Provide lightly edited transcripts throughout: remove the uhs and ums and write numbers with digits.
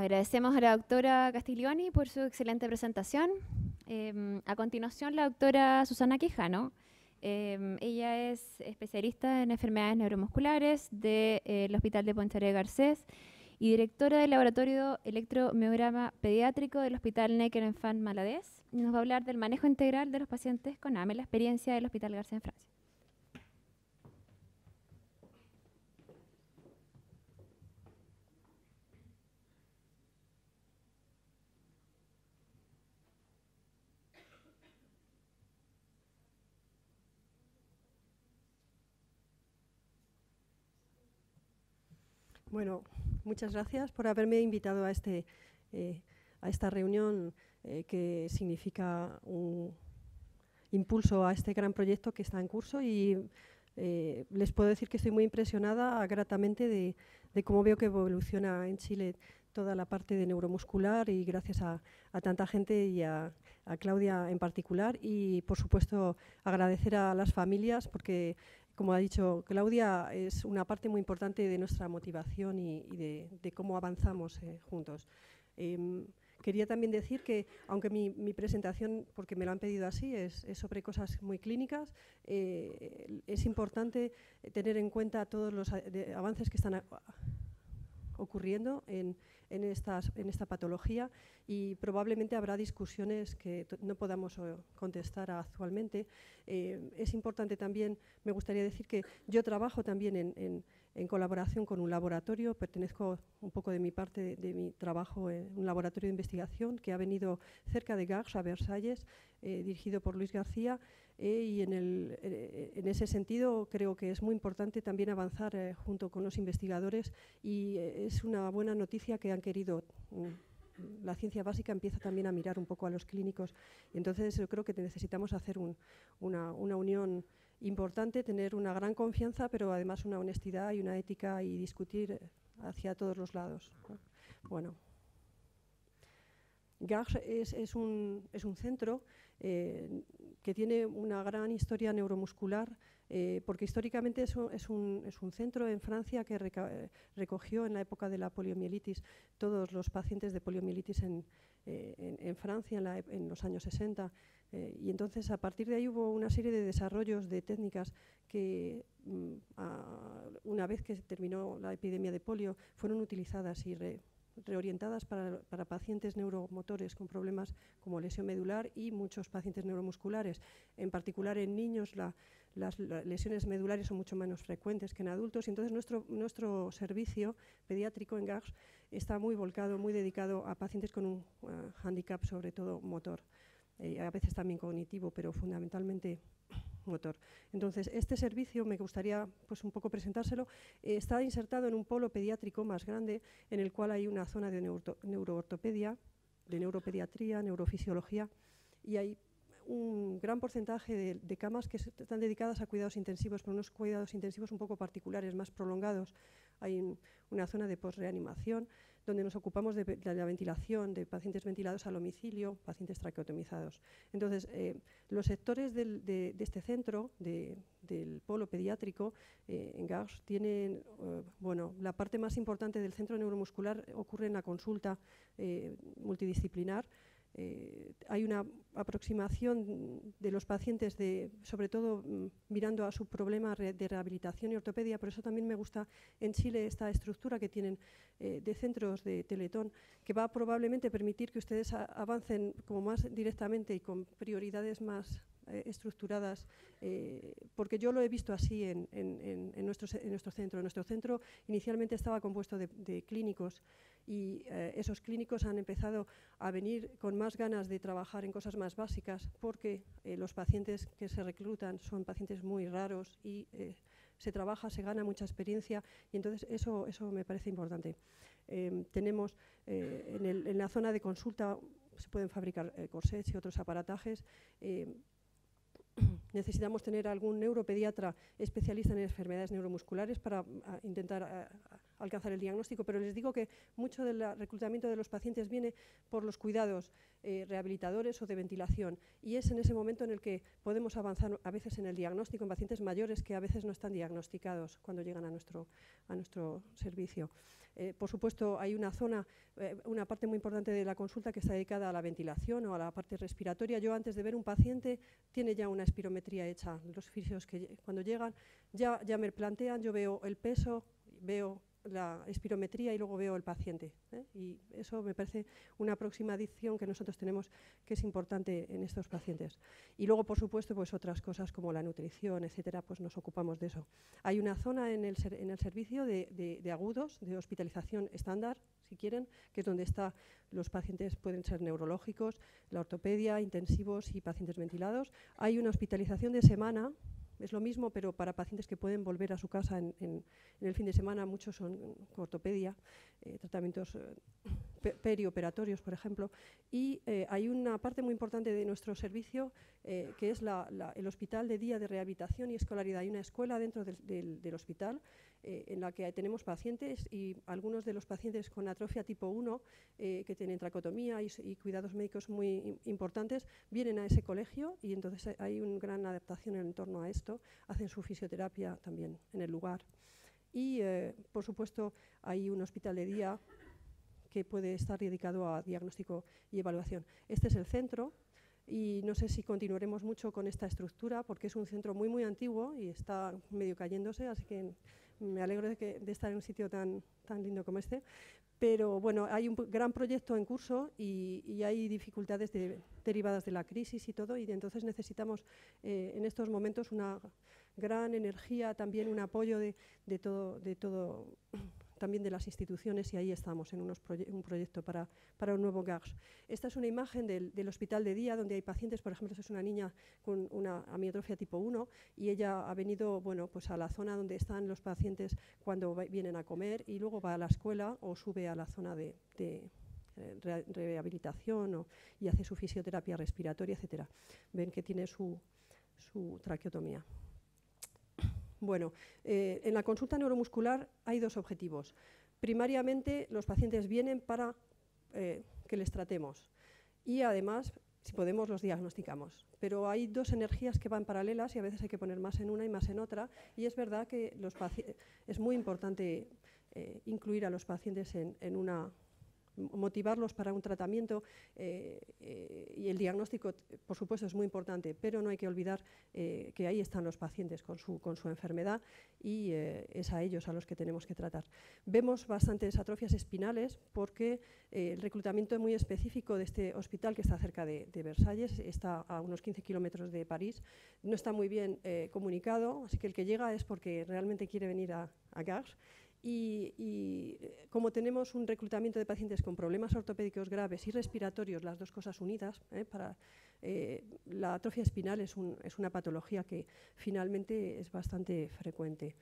Agradecemos a la doctora Castiglioni por su excelente presentación. A continuación, la doctora Susana Quijano. Ella es especialista en enfermedades neuromusculares del Hospital de Ponchare de Garcés y directora del Laboratorio Electromiograma Pediátrico del Hospital Necker-Enfant Maladés. Nos va a hablar del manejo integral de los pacientes con AME, la experiencia del Hospital Garcés en Francia. Bueno, muchas gracias por haberme invitado a esta reunión que significa un impulso a este gran proyecto que está en curso y les puedo decir que estoy muy impresionada gratamente de cómo veo que evoluciona en Chile toda la parte de neuromuscular y gracias a tanta gente y a Claudia en particular y por supuesto agradecer a las familias porque como ha dicho Claudia, es una parte muy importante de nuestra motivación y de cómo avanzamos juntos. Quería también decir que, aunque mi presentación, porque me lo han pedido así, es sobre cosas muy clínicas, es importante tener en cuenta todos los avances que están ocurriendo en esta patología y probablemente habrá discusiones que no podamos contestar actualmente. Es importante también, me gustaría decir que yo trabajo también en colaboración con un laboratorio, pertenezco un poco de mi parte de mi trabajo en un laboratorio de investigación que ha venido cerca de Garches, a Versalles, dirigido por Luis García, y en ese sentido creo que es muy importante también avanzar junto con los investigadores y es una buena noticia que han querido la ciencia básica empieza también a mirar un poco a los clínicos. Y entonces yo creo que necesitamos hacer una unión importante, tener una gran confianza, pero además una honestidad y una ética y discutir hacia todos los lados. Bueno. Garches es un centro que tiene una gran historia neuromuscular porque históricamente es un centro en Francia que recogió en la época de la poliomielitis todos los pacientes de poliomielitis en Francia en los años 60 y entonces a partir de ahí hubo una serie de desarrollos de técnicas que una vez que terminó la epidemia de polio fueron utilizadas y reorientadas para pacientes neuromotores con problemas como lesión medular y muchos pacientes neuromusculares. En particular en niños las lesiones medulares son mucho menos frecuentes que en adultos y entonces nuestro servicio pediátrico en Garches está muy volcado, muy dedicado a pacientes con un hándicap sobre todo motor, a veces también cognitivo, pero fundamentalmente motor. Entonces, este servicio me gustaría pues un poco presentárselo. Está insertado en un polo pediátrico más grande en el cual hay una zona de neuroortopedia, de neuropediatría, neurofisiología y hay un gran porcentaje de camas que están dedicadas a cuidados intensivos, pero unos cuidados intensivos un poco particulares, más prolongados. Hay una zona de posreanimación donde nos ocupamos de la ventilación de pacientes ventilados al domicilio, pacientes traqueotomizados. Entonces, los sectores de este centro, del polo pediátrico, en Garches, tienen, bueno, la parte más importante del centro neuromuscular ocurre en la consulta multidisciplinar. Hay una aproximación de los pacientes, sobre todo mirando a su problema de rehabilitación y ortopedia, por eso también me gusta en Chile esta estructura que tienen de centros de Teletón, que va a probablemente permitir que ustedes avancen como más directamente y con prioridades más estructuradas, porque yo lo he visto así en nuestro centro. Nuestro centro inicialmente estaba compuesto de clínicos y esos clínicos han empezado a venir con más ganas de trabajar en cosas más básicas porque los pacientes que se reclutan son pacientes muy raros y se trabaja, se gana mucha experiencia y entonces eso me parece importante. Tenemos en la zona de consulta se pueden fabricar corsets y otros aparatajes. Necesitamos tener algún neuropediatra especialista en enfermedades neuromusculares para intentar alcanzar el diagnóstico, pero les digo que mucho del reclutamiento de los pacientes viene por los cuidados rehabilitadores o de ventilación, y es en ese momento en el que podemos avanzar a veces en el diagnóstico en pacientes mayores que a veces no están diagnosticados cuando llegan a nuestro servicio. Por supuesto, hay una zona, una parte muy importante de la consulta que está dedicada a la ventilación o a la parte respiratoria. Yo, antes de ver un paciente, tiene ya una espirometría hecha. Los fisios que cuando llegan ya me plantean, yo veo el peso, veo la espirometría y luego veo el paciente, y eso me parece una aproximación que nosotros tenemos que es importante en estos pacientes. Y luego, por supuesto, pues otras cosas como la nutrición, etcétera, pues nos ocupamos de eso. Hay una zona en el servicio de agudos, de hospitalización estándar, si quieren, que es donde los pacientes pueden ser neurológicos, la ortopedia, intensivos y pacientes ventilados. Hay una hospitalización de semana. Es lo mismo, pero para pacientes que pueden volver a su casa en el fin de semana. Muchos son ortopedia, tratamientos perioperatorios, por ejemplo. Y hay una parte muy importante de nuestro servicio que es el hospital de día de rehabilitación y escolaridad. Hay una escuela dentro del hospital en la que tenemos pacientes, y algunos de los pacientes con atrofia tipo 1 que tienen tracotomía y cuidados médicos muy importantes vienen a ese colegio, y entonces hay una gran adaptación en torno a esto. Hacen su fisioterapia también en el lugar. Y, por supuesto, hay un hospital de día que puede estar dedicado a diagnóstico y evaluación. Este es el centro, y no sé si continuaremos mucho con esta estructura porque es un centro muy, muy antiguo y está medio cayéndose, así que me alegro de estar en un sitio tan lindo como este. Pero bueno, hay un gran proyecto en curso y hay dificultades derivadas de la crisis y todo, y entonces necesitamos en estos momentos una gran energía, también un apoyo de todo, también de las instituciones, y ahí estamos en un proyecto para un nuevo GAGS. Esta es una imagen del hospital de día donde hay pacientes. Por ejemplo, esta es una niña con una amiotrofia tipo 1 y ella ha venido, bueno, pues a la zona donde están los pacientes cuando vienen a comer, y luego va a la escuela o sube a la zona de rehabilitación y hace su fisioterapia respiratoria, etcétera. Ven que tiene su traqueotomía. Bueno, en la consulta neuromuscular hay dos objetivos. Primariamente, los pacientes vienen para que les tratemos, y además, si podemos, los diagnosticamos. Pero hay dos energías que van paralelas y a veces hay que poner más en una y más en otra, y es verdad que es muy importante incluir a los pacientes en una motivarlos para un tratamiento, y el diagnóstico, por supuesto, es muy importante, pero no hay que olvidar que ahí están los pacientes con su enfermedad, y es a ellos a los que tenemos que tratar. Vemos bastantes atrofias espinales porque el reclutamiento muy específico de este hospital, que está cerca de Versalles, está a unos 15 kilómetros de París, no está muy bien comunicado, así que el que llega es porque realmente quiere venir a GAGS. Y como tenemos un reclutamiento de pacientes con problemas ortopédicos graves y respiratorios, las dos cosas unidas, la atrofia espinal es una patología que finalmente es bastante frecuente.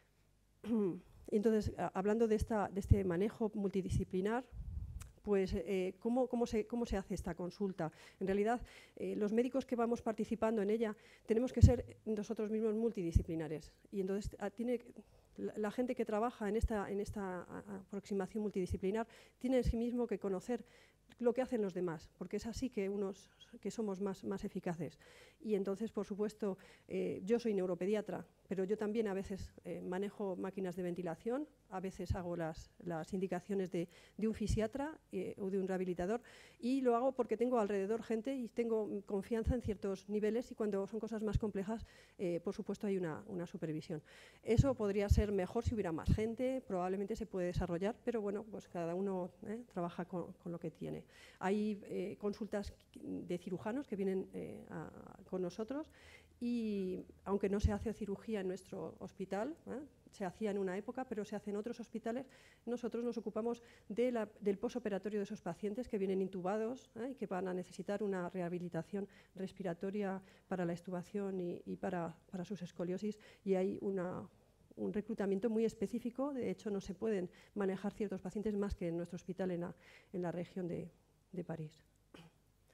Entonces, hablando de este manejo multidisciplinar, pues, ¿cómo se hace esta consulta? En realidad, los médicos que vamos participando en ella tenemos que ser nosotros mismos multidisciplinares, y entonces la gente que trabaja en esta aproximación multidisciplinar tiene en sí mismo que conocer lo que hacen los demás, porque es así que somos más eficaces. Y entonces, por supuesto, yo soy neuropediatra, pero yo también a veces manejo máquinas de ventilación, a veces hago las indicaciones de un fisiatra o de un rehabilitador, y lo hago porque tengo alrededor gente y tengo confianza en ciertos niveles, y cuando son cosas más complejas, por supuesto, hay una supervisión. Eso podría ser mejor si hubiera más gente, probablemente se puede desarrollar, pero bueno, pues cada uno trabaja con lo que tiene. Hay consultas de cirujanos que vienen con nosotros, y aunque no se hace cirugía en nuestro hospital, se hacía en una época, pero se hace en otros hospitales, nosotros nos ocupamos del posoperatorio de esos pacientes que vienen intubados y que van a necesitar una rehabilitación respiratoria para la extubación y para sus escoliosis, y hay un reclutamiento muy específico. De hecho, no se pueden manejar ciertos pacientes más que en nuestro hospital en la región de París.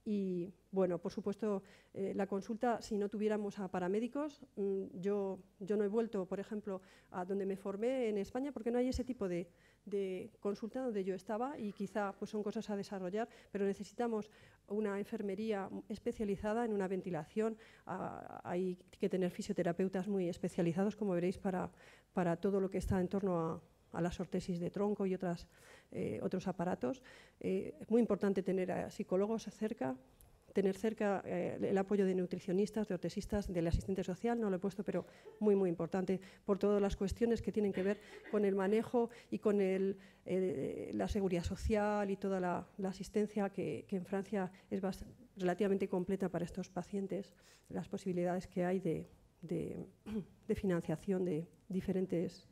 Y, bueno, por supuesto, la consulta, si no tuviéramos a paramédicos, yo no he vuelto, por ejemplo, a donde me formé en España, porque no hay ese tipo de consulta donde yo estaba, y quizá pues, son cosas a desarrollar, pero necesitamos una enfermería especializada en una ventilación. Hay que tener fisioterapeutas muy especializados, como veréis, para todo lo que está en torno a las ortesis de tronco y otros aparatos. Es muy importante tener a psicólogos cerca, tener cerca el apoyo de nutricionistas, de ortesistas, del asistente social, no lo he puesto, pero muy, muy importante por todas las cuestiones que tienen que ver con el manejo y con la seguridad social y toda la asistencia que en Francia es relativamente completa para estos pacientes, las posibilidades que hay de financiación de diferentes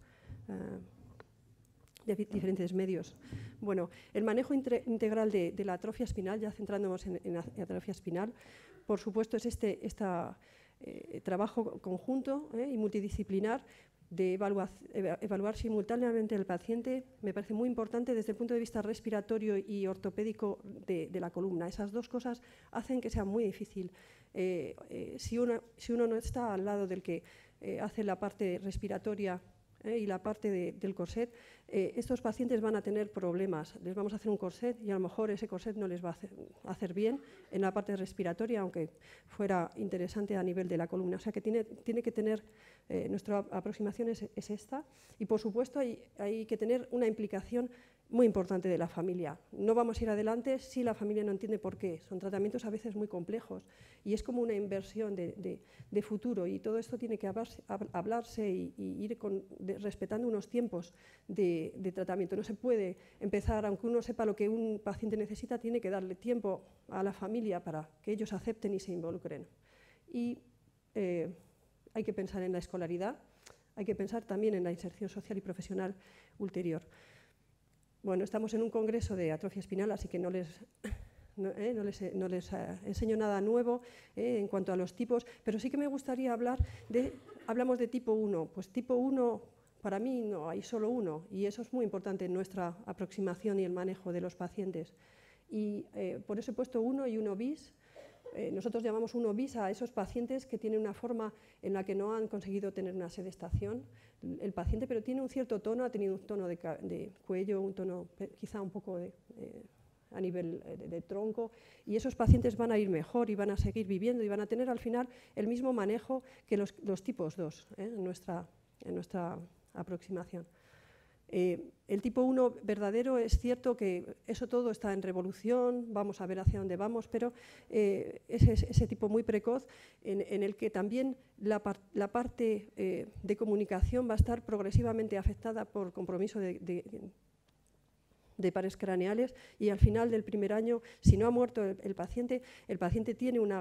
medios. Bueno, el manejo integral de la atrofia espinal, ya centrándonos en la atrofia espinal, por supuesto es este trabajo conjunto y multidisciplinar de evaluar simultáneamente al paciente. Me parece muy importante desde el punto de vista respiratorio y ortopédico de la columna. Esas dos cosas hacen que sea muy difícil. Si uno no está al lado del que hace la parte respiratoria y la parte del corset, estos pacientes van a tener problemas. Les vamos a hacer un corset y a lo mejor ese corset no les va a hacer bien en la parte respiratoria, aunque fuera interesante a nivel de la columna. O sea que tiene que tener, nuestra aproximación es esta, y por supuesto hay que tener una implicación muy importante de la familia. No vamos a ir adelante si la familia no entiende por qué. Son tratamientos a veces muy complejos y es como una inversión de futuro, y todo esto tiene que hablarse y ir respetando unos tiempos de tratamiento. No se puede empezar, aunque uno sepa lo que un paciente necesita, tiene que darle tiempo a la familia para que ellos acepten y se involucren. Y hay que pensar en la escolaridad, hay que pensar también en la inserción social y profesional ulterior. Bueno, estamos en un congreso de atrofia espinal, así que no les enseño nada nuevo en cuanto a los tipos, pero sí que me gustaría hablamos de tipo 1, pues tipo 1, para mí no hay solo uno, y eso es muy importante en nuestra aproximación y el manejo de los pacientes. Y por eso he puesto 1 y 1 bis. Nosotros llamamos 1 bis a esos pacientes que tienen una forma en la que no han conseguido tener una sedestación el paciente, pero tiene un cierto tono, ha tenido un tono de cuello, un tono quizá un poco a nivel de tronco, y esos pacientes van a ir mejor y van a seguir viviendo y van a tener al final el mismo manejo que los tipos 2 en nuestra aproximación. El tipo 1 verdadero, es cierto que eso todo está en revolución, vamos a ver hacia dónde vamos, pero es ese tipo muy precoz en el que también la parte de comunicación va a estar progresivamente afectada por compromiso de pares craneales, y al final del primer año, si no ha muerto el paciente tiene un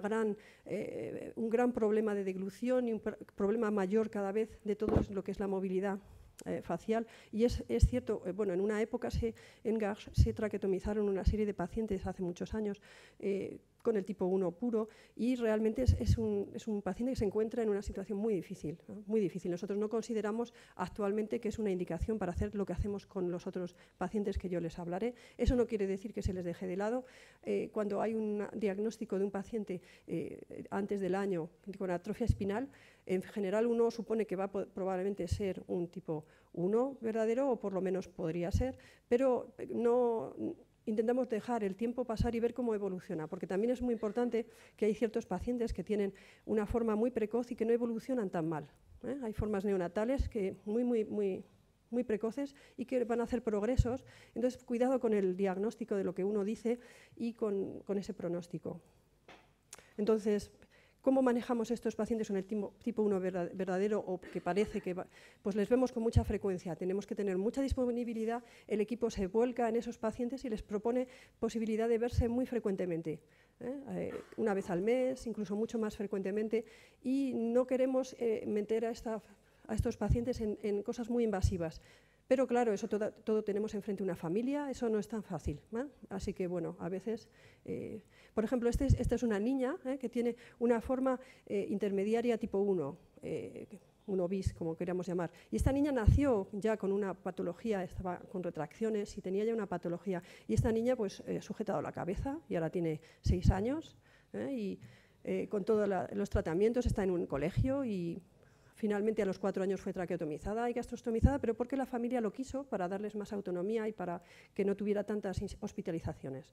gran problema de deglución y un problema mayor cada vez de todo lo que es la movilidad facial. Y es cierto, bueno, en una época en Garches se traqueotomizaron una serie de pacientes hace muchos años con el tipo 1 puro, y realmente es un paciente que se encuentra en una situación muy difícil, ¿no? Muy difícil. Nosotros no consideramos actualmente que es una indicación para hacer lo que hacemos con los otros pacientes que yo les hablaré. Eso no quiere decir que se les deje de lado. Cuando hay un diagnóstico de un paciente antes del año con atrofia espinal, en general uno supone que va a probablemente ser un tipo 1 verdadero, o por lo menos podría ser, pero no intentamos dejar el tiempo pasar y ver cómo evoluciona, porque también es muy importante que hay ciertos pacientes que tienen una forma muy precoz y que no evolucionan tan mal. Hay formas neonatales que muy precoces y que van a hacer progresos. Entonces, cuidado con el diagnóstico de lo que uno dice y con ese pronóstico. Entonces, ¿cómo manejamos estos pacientes en el tipo 1 verdadero, o que parece que pues les vemos con mucha frecuencia? Tenemos que tener mucha disponibilidad, el equipo se vuelca en esos pacientes y les propone posibilidad de verse muy frecuentemente, una vez al mes, incluso mucho más frecuentemente, y no queremos meter a estos pacientes en cosas muy invasivas. Pero claro, eso todo tenemos enfrente una familia, eso no es tan fácil, ¿eh? Así que bueno, a veces, por ejemplo, esta es una niña que tiene una forma intermediaria tipo 1, 1 bis, como queríamos llamar. Y esta niña nació ya con una patología, estaba con retracciones y tenía ya una patología. Y esta niña pues sujetado la cabeza y ahora tiene 6 años y con todos los tratamientos está en un colegio y finalmente a los 4 años fue traqueotomizada y gastrostomizada, pero porque la familia lo quiso para darles más autonomía y para que no tuviera tantas hospitalizaciones.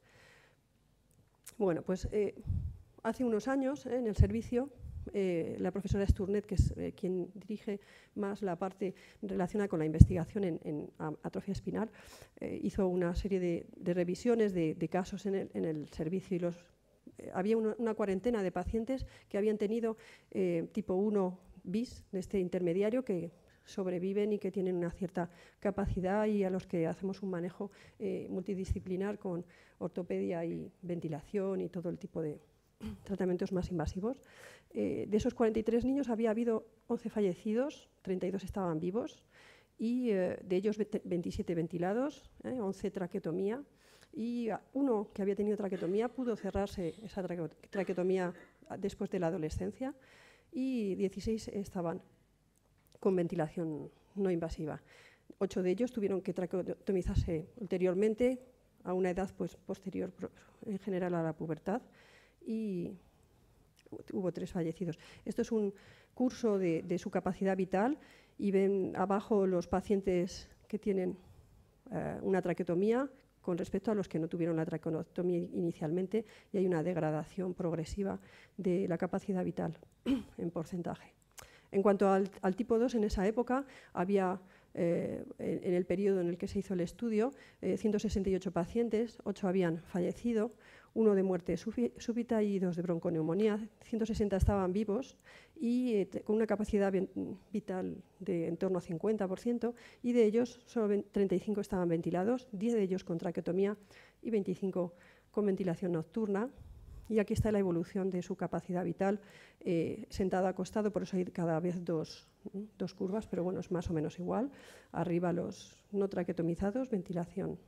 Bueno, pues hace unos años en el servicio la profesora Stournet, que es quien dirige más la parte relacionada con la investigación en atrofia espinal, hizo una serie de revisiones de casos en el servicio y había una cuarentena de pacientes que habían tenido tipo 1 bis, de este intermediario, que sobreviven y que tienen una cierta capacidad y a los que hacemos un manejo multidisciplinar con ortopedia y ventilación y todo el tipo de tratamientos más invasivos. De esos 43 niños había habido 11 fallecidos, 32 estaban vivos y de ellos 27 ventilados, 11 traqueotomía y uno que había tenido traqueotomía pudo cerrarse esa traqueotomía después de la adolescencia y 16 estaban con ventilación no invasiva. 8 de ellos tuvieron que traqueotomizarse ulteriormente a una edad pues, posterior en general a la pubertad y hubo 3 fallecidos. Esto es un curso de su capacidad vital y ven abajo los pacientes que tienen una traqueotomía con respecto a los que no tuvieron la traqueotomía inicialmente y hay una degradación progresiva de la capacidad vital en porcentaje. En cuanto al tipo 2, en esa época había, en el periodo en el que se hizo el estudio, 168 pacientes, 8 habían fallecido, 1 de muerte súbita y 2 de bronconeumonía, 160 estaban vivos y con una capacidad vital de en torno a 50% y de ellos solo 35 estaban ventilados, 10 de ellos con traqueotomía y 25 con ventilación nocturna. Y aquí está la evolución de su capacidad vital, sentado, acostado, por eso hay cada vez dos curvas, pero bueno, es más o menos igual. Arriba los no traqueotomizados, ventilación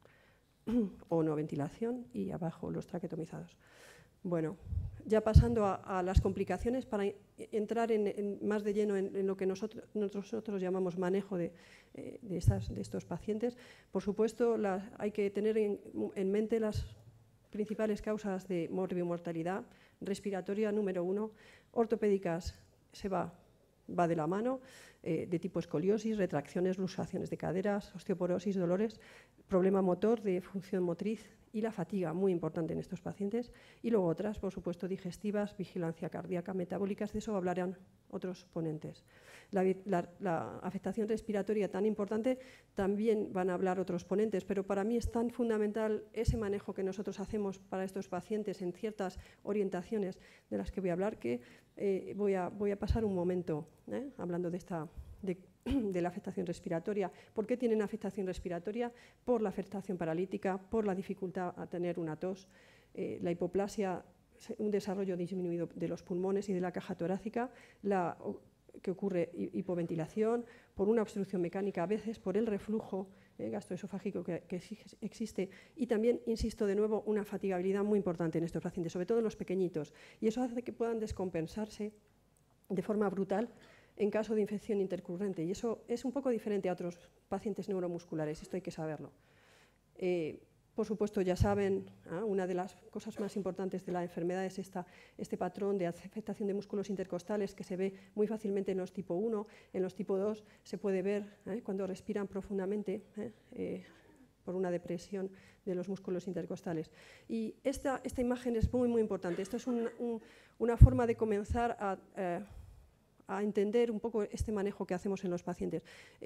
o no ventilación, y abajo los traqueotomizados. Bueno, ya pasando a las complicaciones, para entrar más de lleno en lo que nosotros llamamos manejo de estos pacientes, por supuesto hay que tener en mente las principales causas de morbimortalidad: respiratoria número 1, ortopédicas va de la mano, de tipo escoliosis, retracciones, luxaciones de caderas, osteoporosis, dolores, problema motor de función motriz y la fatiga, muy importante en estos pacientes, y luego otras, por supuesto, digestivas, vigilancia cardíaca, metabólicas, de eso hablarán otros ponentes. La afectación respiratoria tan importante también van a hablar otros ponentes, pero para mí es tan fundamental ese manejo que nosotros hacemos para estos pacientes en ciertas orientaciones de las que voy a hablar, que voy a pasar un momento hablando de la afectación respiratoria. ¿Por qué tienen afectación respiratoria? Por la afectación paralítica, por la dificultad a tener una tos, la hipoplasia, un desarrollo disminuido de los pulmones y de la caja torácica, que ocurre hipoventilación, por una obstrucción mecánica a veces, por el reflujo gastroesofágico que existe y también, insisto de nuevo, una fatigabilidad muy importante en estos pacientes, sobre todo en los pequeñitos, y eso hace que puedan descompensarse de forma brutal en caso de infección intercurrente, y eso es un poco diferente a otros pacientes neuromusculares, esto hay que saberlo. Por supuesto, ya saben, una de las cosas más importantes de la enfermedad es este patrón de afectación de músculos intercostales que se ve muy fácilmente en los tipo 1, en los tipo 2 se puede ver cuando respiran profundamente por una depresión de los músculos intercostales. Y esta imagen es muy, muy importante. Esto es una forma de comenzar a entender un poco este manejo que hacemos en los pacientes.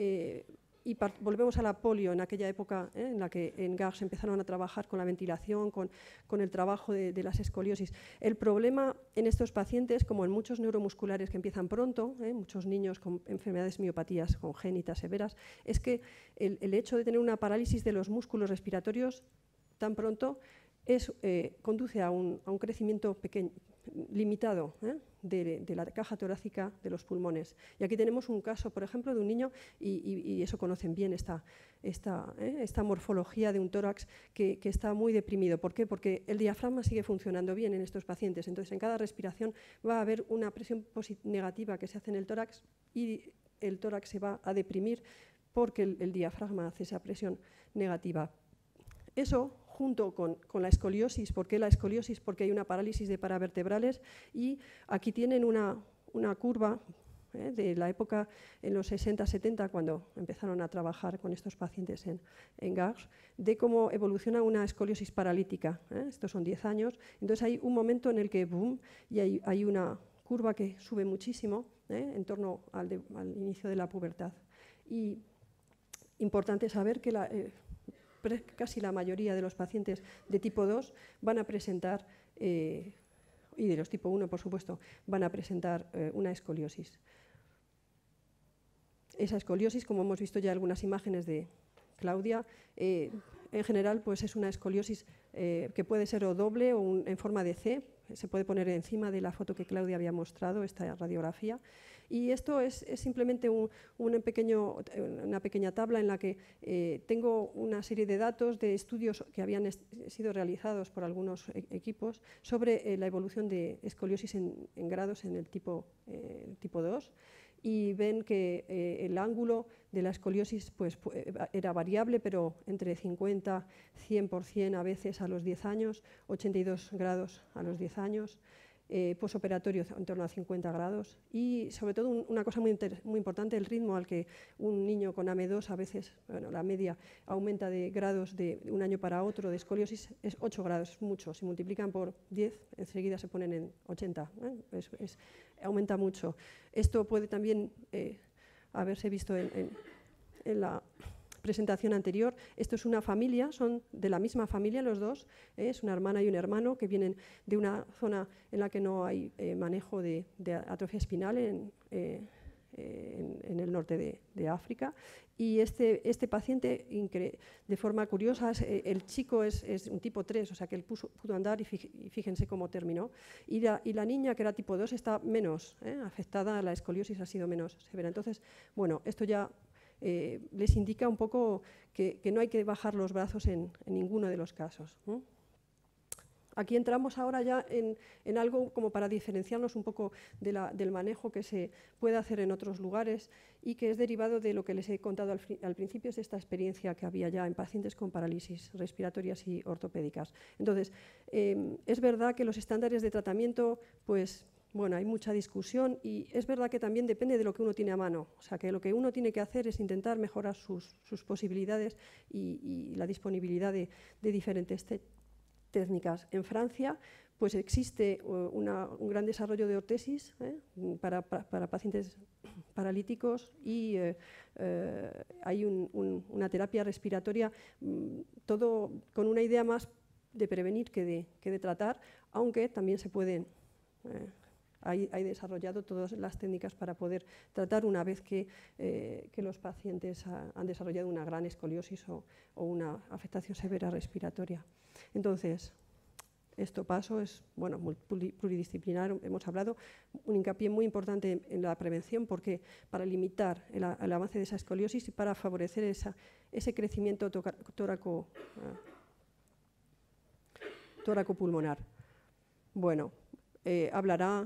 Y volvemos a la polio, en aquella época en la que en Gars empezaron a trabajar con la ventilación, con el trabajo de las escoliosis. El problema en estos pacientes, como en muchos neuromusculares que empiezan pronto, muchos niños con enfermedades miopatías congénitas severas, es que el hecho de tener una parálisis de los músculos respiratorios tan pronto conduce a un crecimiento limitado de la caja torácica de los pulmones. Y aquí tenemos un caso, por ejemplo, de un niño, y eso conocen bien esta morfología de un tórax que está muy deprimido. ¿Por qué? Porque el diafragma sigue funcionando bien en estos pacientes. Entonces, en cada respiración va a haber una presión negativa que se hace en el tórax y el tórax se va a deprimir porque el diafragma hace esa presión negativa. Eso, junto con la escoliosis. ¿Por qué la escoliosis? Porque hay una parálisis de paravertebrales y aquí tienen una curva de la época en los 60-70, cuando empezaron a trabajar con estos pacientes en Gars, de cómo evoluciona una escoliosis paralítica. Estos son 10 años. Entonces hay un momento en el que boom, y hay una curva que sube muchísimo en torno al inicio de la pubertad. Y importante saber que casi la mayoría de los pacientes de tipo 2 van a presentar, y de los tipo 1, por supuesto, van a presentar una escoliosis. Esa escoliosis, como hemos visto ya algunas imágenes de Claudia, en general pues es una escoliosis que puede ser o doble o en forma de C. Se puede poner encima de la foto que Claudia había mostrado, esta radiografía. Y esto es simplemente una pequeña tabla en la que tengo una serie de datos de estudios que habían sido realizados por algunos equipos sobre la evolución de escoliosis en grados en el tipo 2. Y ven que el ángulo de la escoliosis pues, era variable, pero entre 50-100% a veces a los 10 años, 82 grados a los 10 años, posoperatorio en torno a 50 grados y sobre todo una cosa muy importante, el ritmo al que un niño con AME2 a veces, bueno, la media aumenta de grados de un año para otro de escoliosis es 8 grados, es mucho, si multiplican por 10 enseguida se ponen en 80, aumenta mucho. Esto puede también haberse visto en la presentación anterior. Esto es una familia, son de la misma familia los dos, es una hermana y un hermano que vienen de una zona en la que no hay manejo de atrofia espinal en el norte de África. Y este paciente, de forma curiosa, el chico es un tipo 3, o sea que él pudo andar y fíjense cómo terminó. Y la niña, que era tipo 2, está menos afectada, la escoliosis ha sido menos severa. Entonces, bueno, esto ya les indica un poco que no hay que bajar los brazos en ninguno de los casos. Aquí entramos ahora ya en algo como para diferenciarnos un poco del manejo que se puede hacer en otros lugares y que es derivado de lo que les he contado al principio, es esta experiencia que había ya en pacientes con parálisis respiratorias y ortopédicas. Entonces, es verdad que los estándares de tratamiento, pues, bueno, hay mucha discusión y es verdad que también depende de lo que uno tiene a mano. O sea, que lo que uno tiene que hacer es intentar mejorar sus posibilidades y la disponibilidad de diferentes técnicas. En Francia, pues existe un gran desarrollo de ortesis para pacientes paralíticos y hay una terapia respiratoria, todo con una idea más de prevenir que de tratar, aunque también se pueden... Hay desarrollado todas las técnicas para poder tratar una vez que los pacientes han desarrollado una gran escoliosis o una afectación severa respiratoria. Entonces, esto paso es bueno, pluridisciplinar, hemos hablado, un hincapié muy importante en la prevención, porque para limitar el avance de esa escoliosis y para favorecer ese crecimiento tóraco-pulmonar. Bueno, hablará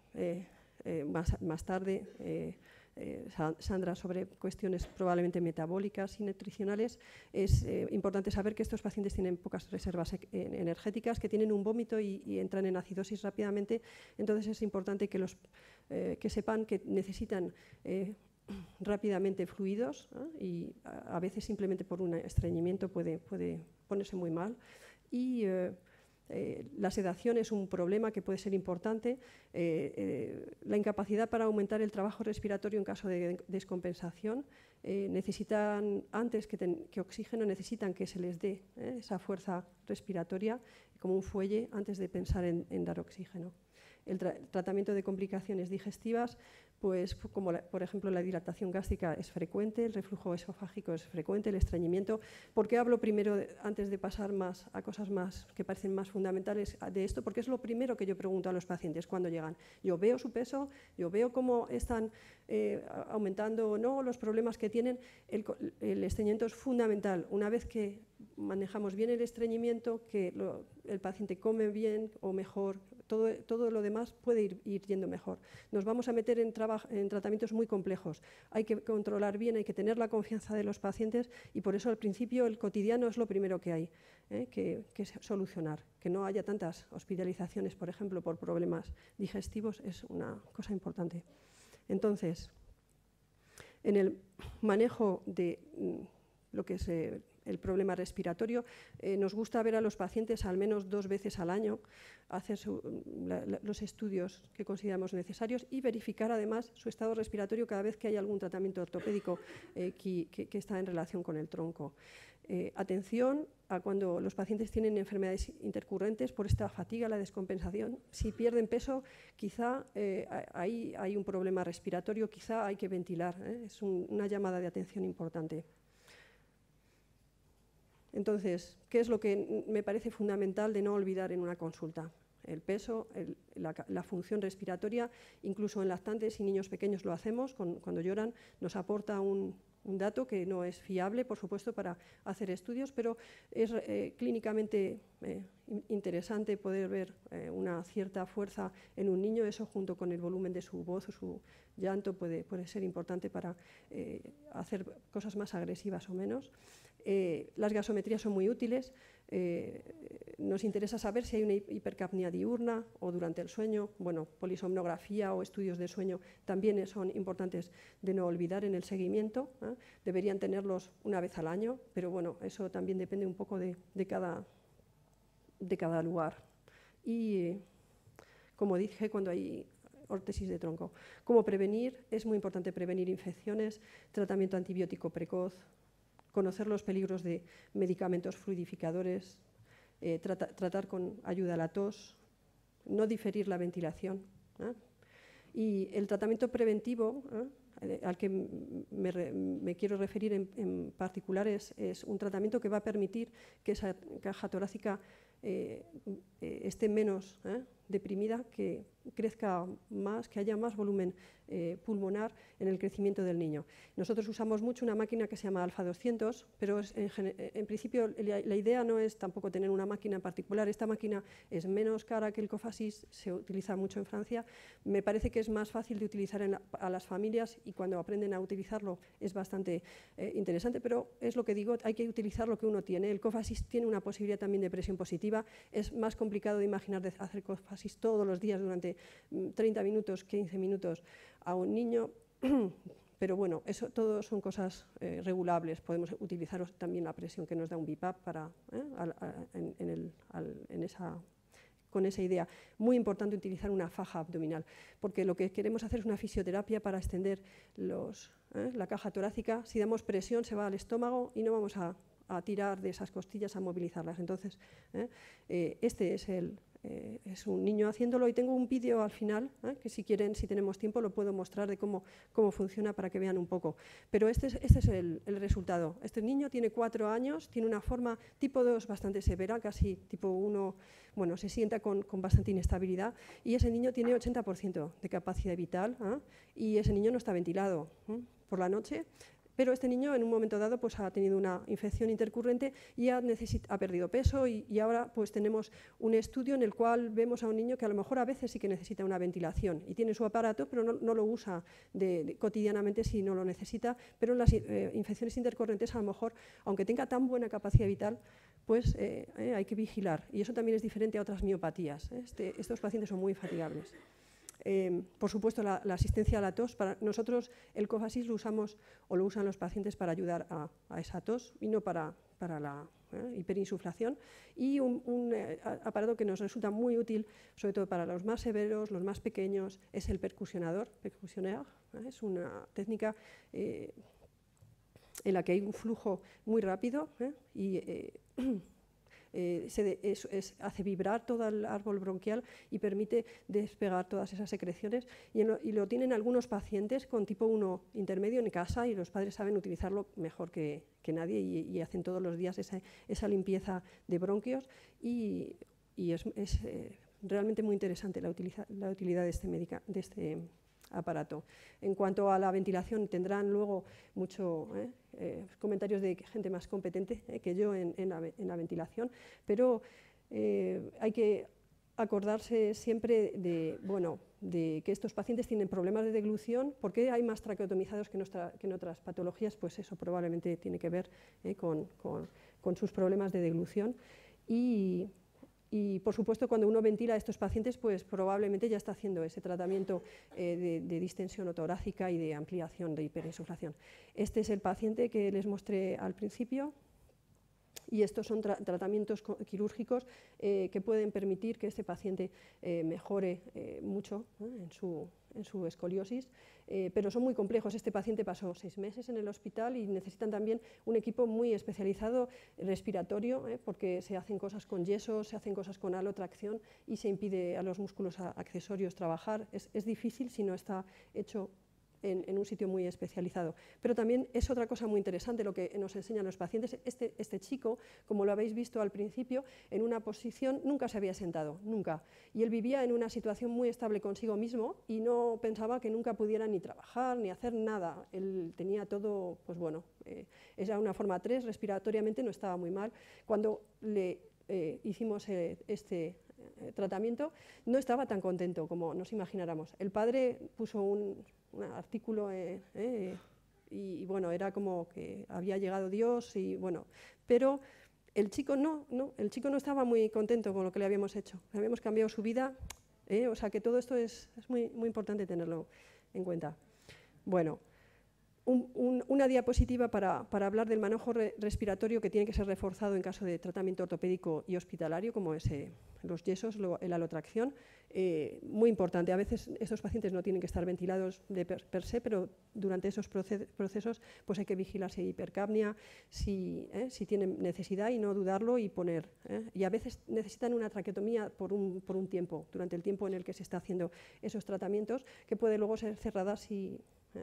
más tarde Sandra sobre cuestiones probablemente metabólicas y nutricionales. Es importante saber que estos pacientes tienen pocas reservas energéticas, que tienen un vómito y entran en acidosis rápidamente. Entonces es importante que sepan que necesitan rápidamente fluidos y a veces simplemente por un estreñimiento puede ponerse muy mal. Y la sedación es un problema que puede ser importante. La incapacidad para aumentar el trabajo respiratorio en caso de descompensación. Necesitan, antes que oxígeno, necesitan que se les dé esa fuerza respiratoria como un fuelle antes de pensar en dar oxígeno. El tratamiento de complicaciones digestivas, pues como por ejemplo la dilatación gástrica es frecuente, el reflujo esofágico es frecuente, el estreñimiento. ¿Por qué hablo primero, antes de pasar más a cosas más que parecen más fundamentales de esto? Porque es lo primero que yo pregunto a los pacientes cuando llegan. Yo veo su peso, yo veo cómo están aumentando o no, los problemas que tienen. El estreñimiento es fundamental. Una vez que manejamos bien el estreñimiento, que el paciente come bien o mejor, todo lo demás puede ir yendo mejor. Nos vamos a meter en tratamientos muy complejos. Hay que controlar bien, hay que tener la confianza de los pacientes y por eso al principio el cotidiano es lo primero que hay que solucionar. Que no haya tantas hospitalizaciones, por ejemplo, por problemas digestivos es una cosa importante. Entonces, en el manejo de lo que es el problema respiratorio, nos gusta ver a los pacientes al menos 2 veces al año, hacer los estudios que consideramos necesarios y verificar además su estado respiratorio cada vez que hay algún tratamiento ortopédico que está en relación con el tronco. Atención a cuando los pacientes tienen enfermedades intercurrentes por esta fatiga, la descompensación. Si pierden peso, quizá ahí hay un problema respiratorio, quizá hay que ventilar. Es una llamada de atención importante. Entonces, ¿qué es lo que me parece fundamental de no olvidar en una consulta? El peso, la función respiratoria, incluso en lactantes y niños pequeños lo hacemos, cuando lloran nos aporta un dato que no es fiable, por supuesto, para hacer estudios, pero es clínicamente interesante poder ver una cierta fuerza en un niño. Eso junto con el volumen de su voz o su llanto puede ser importante para hacer cosas más agresivas o menos. Las gasometrías son muy útiles. Nos interesa saber si hay una hipercapnia diurna o durante el sueño. Bueno, polisomnografía o estudios de sueño también son importantes de no olvidar en el seguimiento. Deberían tenerlos una vez al año, pero bueno, eso también depende un poco de cada lugar. Y como dije, cuando hay órtesis de tronco. ¿Cómo prevenir? Es muy importante prevenir infecciones, tratamiento antibiótico precoz, conocer los peligros de medicamentos fluidificadores, tratar con ayuda a la tos, no diferir la ventilación. Y el tratamiento preventivo, al que me quiero referir en particular, es un tratamiento que va a permitir que esa caja torácica esté menos deprimida, que crezca más, que haya más volumen pulmonar en el crecimiento del niño. Nosotros usamos mucho una máquina que se llama Alfa 200, pero en principio la idea no es tampoco tener una máquina en particular. Esta máquina es menos cara que el Cofasis, se utiliza mucho en Francia. Me parece que es más fácil de utilizar a las familias y cuando aprenden a utilizarlo es bastante interesante, pero es lo que digo, hay que utilizar lo que uno tiene. El Cofasis tiene una posibilidad también de presión positiva. Es más complicado de imaginar de hacer Cofasis todos los días durante 30 minutos, 15 minutos a un niño, pero bueno, eso todo son cosas regulables. Podemos utilizar también la presión que nos da un BiPAP para, con esa idea. Muy importante utilizar una faja abdominal, porque lo que queremos hacer es una fisioterapia para extender la caja torácica. Si damos presión se va al estómago y no vamos a tirar de esas costillas, a movilizarlas. Entonces, este es un niño haciéndolo y tengo un vídeo al final, que si quieren, si tenemos tiempo, lo puedo mostrar de cómo funciona para que vean un poco. Pero este es el resultado. Este niño tiene 4 años, tiene una forma tipo 2 bastante severa, casi tipo 1, bueno, se sienta con bastante inestabilidad y ese niño tiene 80% de capacidad vital y ese niño no está ventilado por la noche. Pero este niño en un momento dado pues, ha tenido una infección intercurrente y ha perdido peso y ahora pues, tenemos un estudio en el cual vemos a un niño que a lo mejor a veces sí que necesita una ventilación y tiene su aparato, pero no lo usa cotidianamente si no lo necesita, pero en las infecciones intercorrentes a lo mejor, aunque tenga tan buena capacidad vital, pues hay que vigilar. Y eso también es diferente a otras miopatías. Estos pacientes son muy fatigables. Por supuesto, la asistencia a la tos. Para nosotros el Cofasis lo usamos o lo usan los pacientes para ayudar a esa tos y no para la hiperinsuflación. Y un aparato que nos resulta muy útil, sobre todo para los más severos, los más pequeños, es el percusionador. Es una técnica en la que hay un flujo muy rápido y hace vibrar todo el árbol bronquial y permite despegar todas esas secreciones. Y lo tienen algunos pacientes con tipo 1 intermedio en casa y los padres saben utilizarlo mejor que nadie y hacen todos los días esa limpieza de bronquios y es realmente muy interesante la utilidad de este aparato. En cuanto a la ventilación, tendrán luego muchos comentarios de gente más competente que yo en la ventilación, pero hay que acordarse siempre de que estos pacientes tienen problemas de deglución. ¿Por qué hay más traqueotomizados que en otras patologías? Pues eso probablemente tiene que ver con sus problemas de deglución. Y, por supuesto, cuando uno ventila a estos pacientes, pues probablemente ya está haciendo ese tratamiento de distensión torácica y de ampliación de hiperinsuflación. Este es el paciente que les mostré al principio. Y estos son tratamientos quirúrgicos que pueden permitir que este paciente mejore mucho en su escoliosis, pero son muy complejos. Este paciente pasó 6 meses en el hospital y necesitan también un equipo muy especializado respiratorio, porque se hacen cosas con yeso, se hacen cosas con halotracción y se impide a los músculos accesorios trabajar. Es difícil si no está hecho en un sitio muy especializado. Pero también es otra cosa muy interesante lo que nos enseñan los pacientes. Este chico, como lo habéis visto al principio, en una posición nunca se había sentado, nunca. Y él vivía en una situación muy estable consigo mismo y no pensaba que nunca pudiera ni trabajar ni hacer nada. Él tenía todo, pues bueno, era una forma 3, respiratoriamente no estaba muy mal. Cuando le hicimos este tratamiento, no estaba tan contento como nos imagináramos. El padre puso un artículo y bueno, era como que había llegado Dios y bueno, pero el chico el chico no estaba muy contento con lo que le habíamos hecho. Le habíamos cambiado su vida, o sea que todo esto es muy, muy importante tenerlo en cuenta. Bueno, una diapositiva para hablar del manejo respiratorio que tiene que ser reforzado en caso de tratamiento ortopédico y hospitalario, como es los yesos, la halotracción. Muy importante, a veces estos pacientes no tienen que estar ventilados de per se, pero durante esos procesos pues hay que vigilar si hay hipercapnia, si tienen necesidad y no dudarlo y poner. Y a veces necesitan una traqueotomía por un tiempo, durante el tiempo en el que se está haciendo esos tratamientos, que puede luego ser cerrada si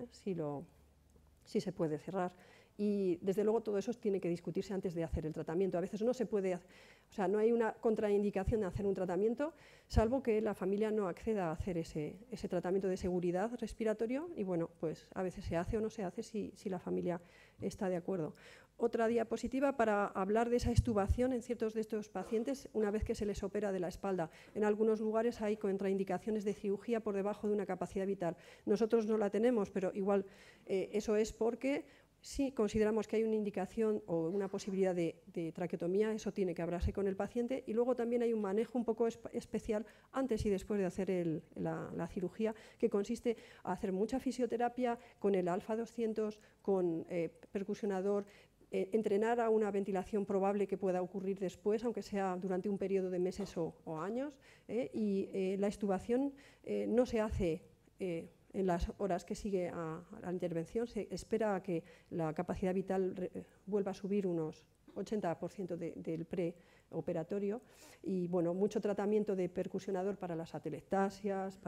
se puede cerrar. Y desde luego todo eso tiene que discutirse antes de hacer el tratamiento. A veces no se puede, o sea, no hay una contraindicación de hacer un tratamiento, salvo que la familia no acceda a hacer ese tratamiento de seguridad respiratorio y bueno, pues a veces se hace o no se hace si la familia está de acuerdo. Otra diapositiva para hablar de esa extubación en ciertos de estos pacientes una vez que se les opera de la espalda. En algunos lugares hay contraindicaciones de cirugía por debajo de una capacidad vital. Nosotros no la tenemos, pero igual eso es porque si consideramos que hay una indicación o una posibilidad de traqueotomía, eso tiene que hablarse con el paciente y luego también hay un manejo un poco especial antes y después de hacer la cirugía, que consiste en hacer mucha fisioterapia con el alfa 200, con percusionador, entrenar a una ventilación probable que pueda ocurrir después, aunque sea durante un periodo de meses o años, y la extubación no se hace en las horas que sigue a la intervención, se espera a que la capacidad vital vuelva a subir unos 80% del preoperatorio y bueno, mucho tratamiento de percusionador para las atelectasias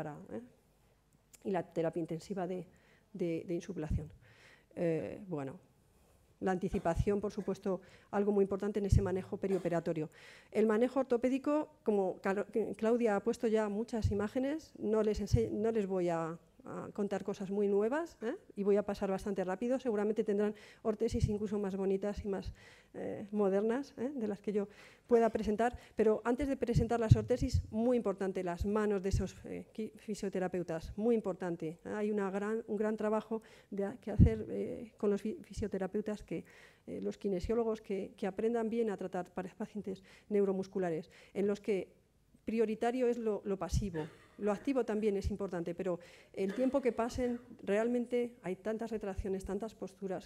y la terapia intensiva de insuflación. Bueno, la anticipación, por supuesto, algo muy importante en ese manejo perioperatorio. El manejo ortopédico, como Claudia ha puesto ya muchas imágenes, no les voy a contar cosas muy nuevas y voy a pasar bastante rápido. Seguramente tendrán órtesis incluso más bonitas y más modernas de las que yo pueda presentar, pero antes de presentar las órtesis, muy importante, las manos de esos fisioterapeutas, muy importante. Hay un gran trabajo que hacer con los fisioterapeutas, los kinesiólogos que aprendan bien a tratar pacientes neuromusculares, en los que prioritario es lo pasivo. Lo activo también es importante, pero el tiempo que pasen, realmente hay tantas retracciones, tantas posturas,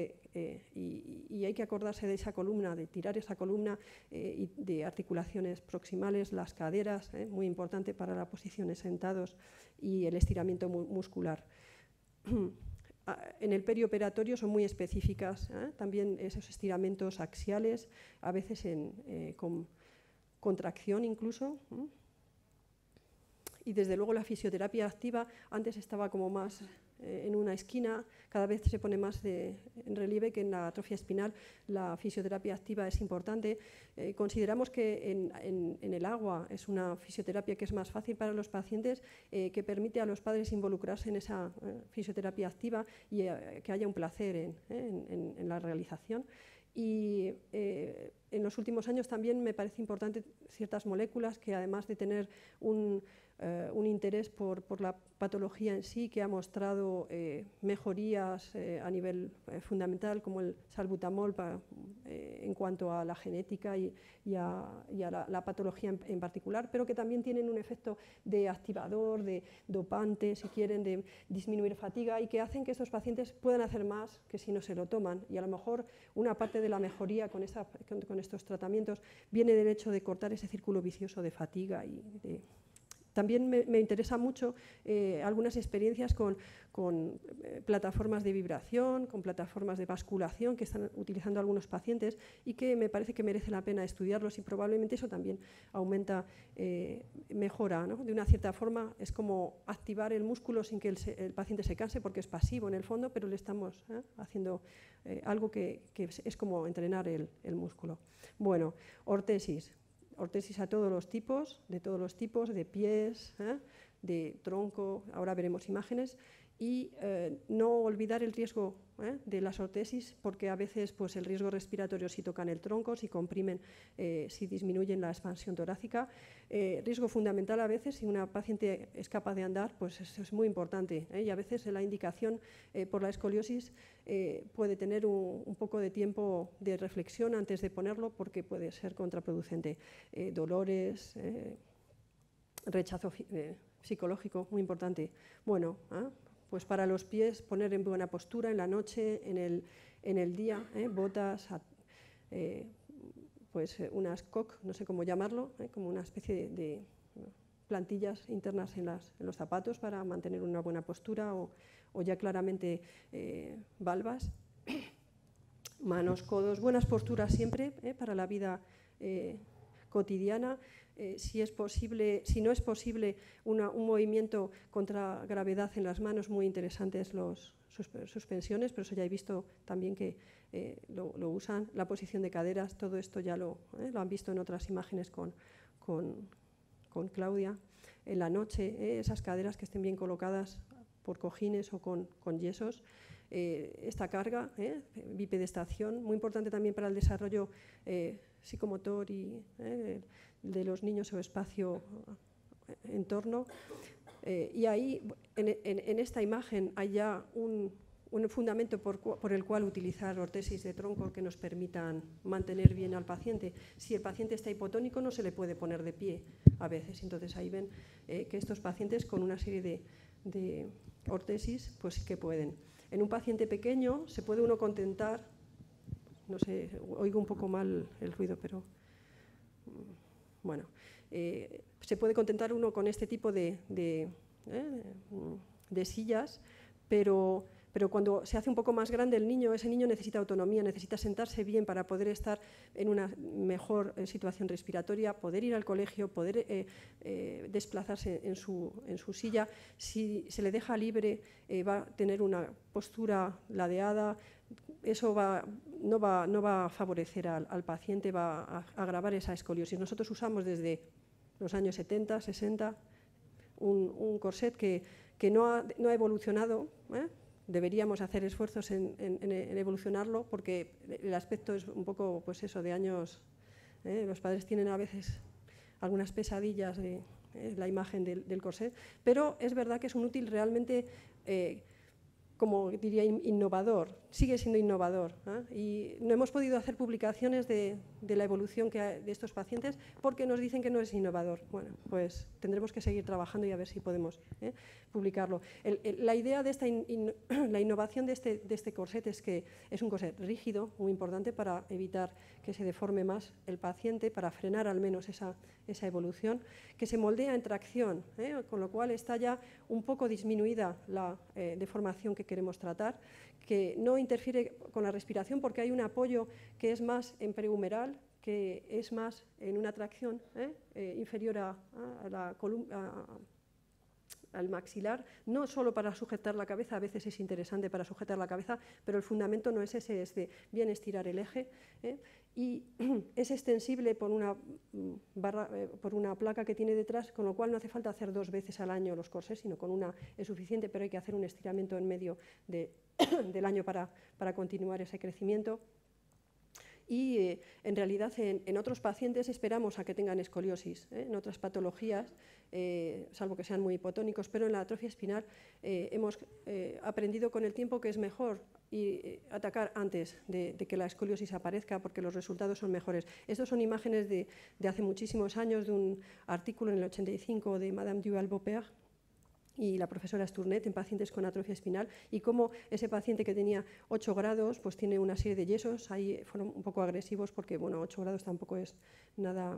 y hay que acordarse de esa columna, de tirar esa columna y de articulaciones proximales, las caderas, muy importante para la posición de sentados y el estiramiento muscular. en el perioperatorio son muy específicas, también esos estiramientos axiales, a veces con contracción incluso. Y desde luego la fisioterapia activa antes estaba como más en una esquina, cada vez se pone más en relieve que en la atrofia espinal la fisioterapia activa es importante. Consideramos que en el agua es una fisioterapia que es más fácil para los pacientes, que permite a los padres involucrarse en esa fisioterapia activa y que haya un placer en la realización. Y en los últimos años también me parece importante ciertas moléculas que, además de tener un interés por la patología en sí, que ha mostrado mejorías a nivel fundamental, como el salbutamol en cuanto a la genética y a la patología en particular, pero que también tienen un efecto de activador, de dopante, si quieren, de disminuir fatiga, y que hacen que estos pacientes puedan hacer más que si no se lo toman. Y a lo mejor una parte de la mejoría con estos tratamientos viene del hecho de cortar ese círculo vicioso de fatiga y de... También me interesa mucho algunas experiencias con plataformas de vibración, con plataformas de basculación que están utilizando algunos pacientes y que me parece que merece la pena estudiarlos, y probablemente eso también aumenta, mejora, ¿no? De una cierta forma es como activar el músculo sin que el paciente se canse, porque es pasivo en el fondo, pero le estamos haciendo algo que es como entrenar el músculo. Bueno, ortesis. Ortesis a todos los tipos, de pies, de tronco, ahora veremos imágenes, y no olvidar el riesgo de las ortesis, porque a veces pues, el riesgo respiratorio si tocan el tronco, si comprimen, si disminuyen la expansión torácica. Riesgo fundamental a veces, si una paciente es capaz de andar, pues eso es muy importante, y a veces la indicación por la escoliosis puede tener un poco de tiempo de reflexión antes de ponerlo, porque puede ser contraproducente. Dolores, rechazo psicológico, muy importante. Bueno, pues para los pies, poner en buena postura en la noche, en el día, botas, pues unas coc, no sé cómo llamarlo, como una especie de plantillas internas en los zapatos para mantener una buena postura, o ya claramente valvas. Manos, codos, buenas posturas siempre para la vida cotidiana. Si no es posible un movimiento contra gravedad en las manos, muy interesantes suspensiones, pero eso ya he visto también que lo usan. La posición de caderas, todo esto ya lo han visto en otras imágenes con Claudia. En la noche, esas caderas que estén bien colocadas por cojines o con yesos. Esta carga, bipedestación, muy importante también para el desarrollo psicomotor y de los niños o espacio en torno. Y ahí, en esta imagen, hay ya un fundamento por el cual utilizar ortesis de tronco que nos permitan mantener bien al paciente. Si el paciente está hipotónico, no se le puede poner de pie a veces. Entonces ahí ven que estos pacientes con una serie de ortesis pues sí que pueden. En un paciente pequeño se puede uno contentar, no sé, oigo un poco mal el ruido, pero bueno, se puede contentar uno con este tipo de sillas, pero cuando se hace un poco más grande ese niño necesita autonomía, necesita sentarse bien para poder estar en una mejor situación respiratoria, poder ir al colegio, poder desplazarse en su silla. Si se le deja libre, va a tener una postura ladeada. Eso no va a favorecer al paciente, va a agravar esa escoliosis. Nosotros usamos desde los años 70, 60 un corset que no ha evolucionado. Deberíamos hacer esfuerzos en evolucionarlo, porque el aspecto es un poco pues eso, de años. Los padres tienen a veces algunas pesadillas de la imagen del corset, pero es verdad que es un útil realmente, como diría, innovador, sigue siendo innovador, y no hemos podido hacer publicaciones de de la evolución de estos pacientes, porque nos dicen que no es innovador. Bueno, pues tendremos que seguir trabajando y a ver si podemos publicarlo. La idea de la innovación de este corset es que es un corset rígido, muy importante para evitar que se deforme más el paciente, para frenar al menos esa evolución, que se moldea en tracción, con lo cual está ya un poco disminuida la deformación que queremos tratar, que no interfiere con la respiración porque hay un apoyo que es más en prehumeral, que es más en una tracción inferior a la columna, al maxilar, no solo para sujetar la cabeza, a veces es interesante para sujetar la cabeza, pero el fundamento no es ese, es de bien estirar el eje, y es extensible por una placa que tiene detrás, con lo cual no hace falta hacer 2 veces al año los corsés, sino con una es suficiente, pero hay que hacer un estiramiento en medio del año para continuar ese crecimiento. Y en realidad en otros pacientes esperamos a que tengan escoliosis, en otras patologías, salvo que sean muy hipotónicos, pero en la atrofia espinal hemos aprendido con el tiempo que es mejor atacar antes de que la escoliosis aparezca, porque los resultados son mejores. Estas son imágenes de hace muchísimos años, de un artículo en el 85 de Madame Duval-Beaupère y la profesora Stournet en pacientes con atrofia espinal, y cómo ese paciente que tenía 8 grados pues tiene una serie de yesos. Ahí fueron un poco agresivos porque, bueno, 8 grados tampoco es nada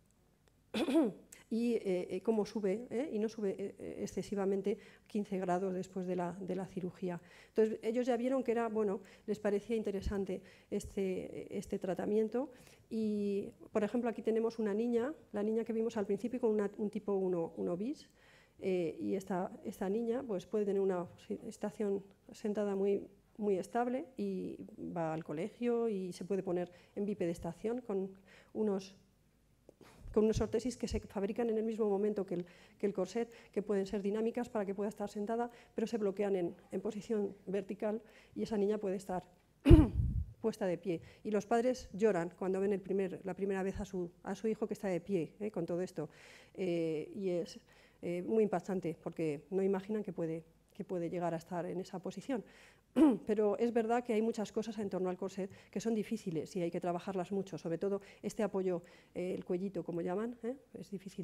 y cómo sube, y no sube excesivamente 15 grados después de la cirugía. Entonces ellos ya vieron que era, bueno, les parecía interesante este tratamiento. Y por ejemplo aquí tenemos una niña, la niña que vimos al principio con un tipo 1 bis, y esta niña pues puede tener una estación sentada muy estable y va al colegio y se puede poner en bipedestación con unos ortesis que se fabrican en el mismo momento que el corset, que pueden ser dinámicas para que pueda estar sentada, pero se bloquean en posición vertical y esa niña puede estar puesta de pie. Y los padres lloran cuando ven la primera vez a su hijo que está de pie con todo esto. Y es muy impactante porque no imaginan que puede llegar a estar en esa posición. Pero es verdad que hay muchas cosas en torno al corset que son difíciles y hay que trabajarlas mucho, sobre todo este apoyo, el cuellito, como llaman, es difícil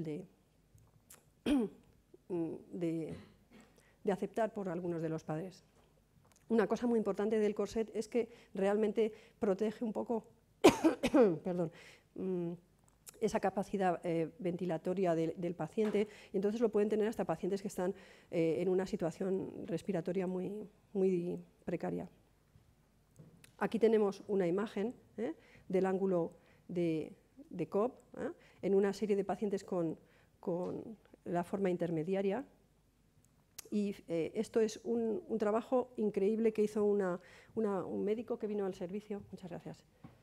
de aceptar por algunos de los padres. Una cosa muy importante del corset es que realmente protege un poco perdón, esa capacidad ventilatoria del paciente, y entonces lo pueden tener hasta pacientes que están en una situación respiratoria muy precaria. Aquí tenemos una imagen del ángulo de Cobb en una serie de pacientes con la forma intermediaria. Y esto es un trabajo increíble que hizo un médico que vino al servicio. Muchas gracias.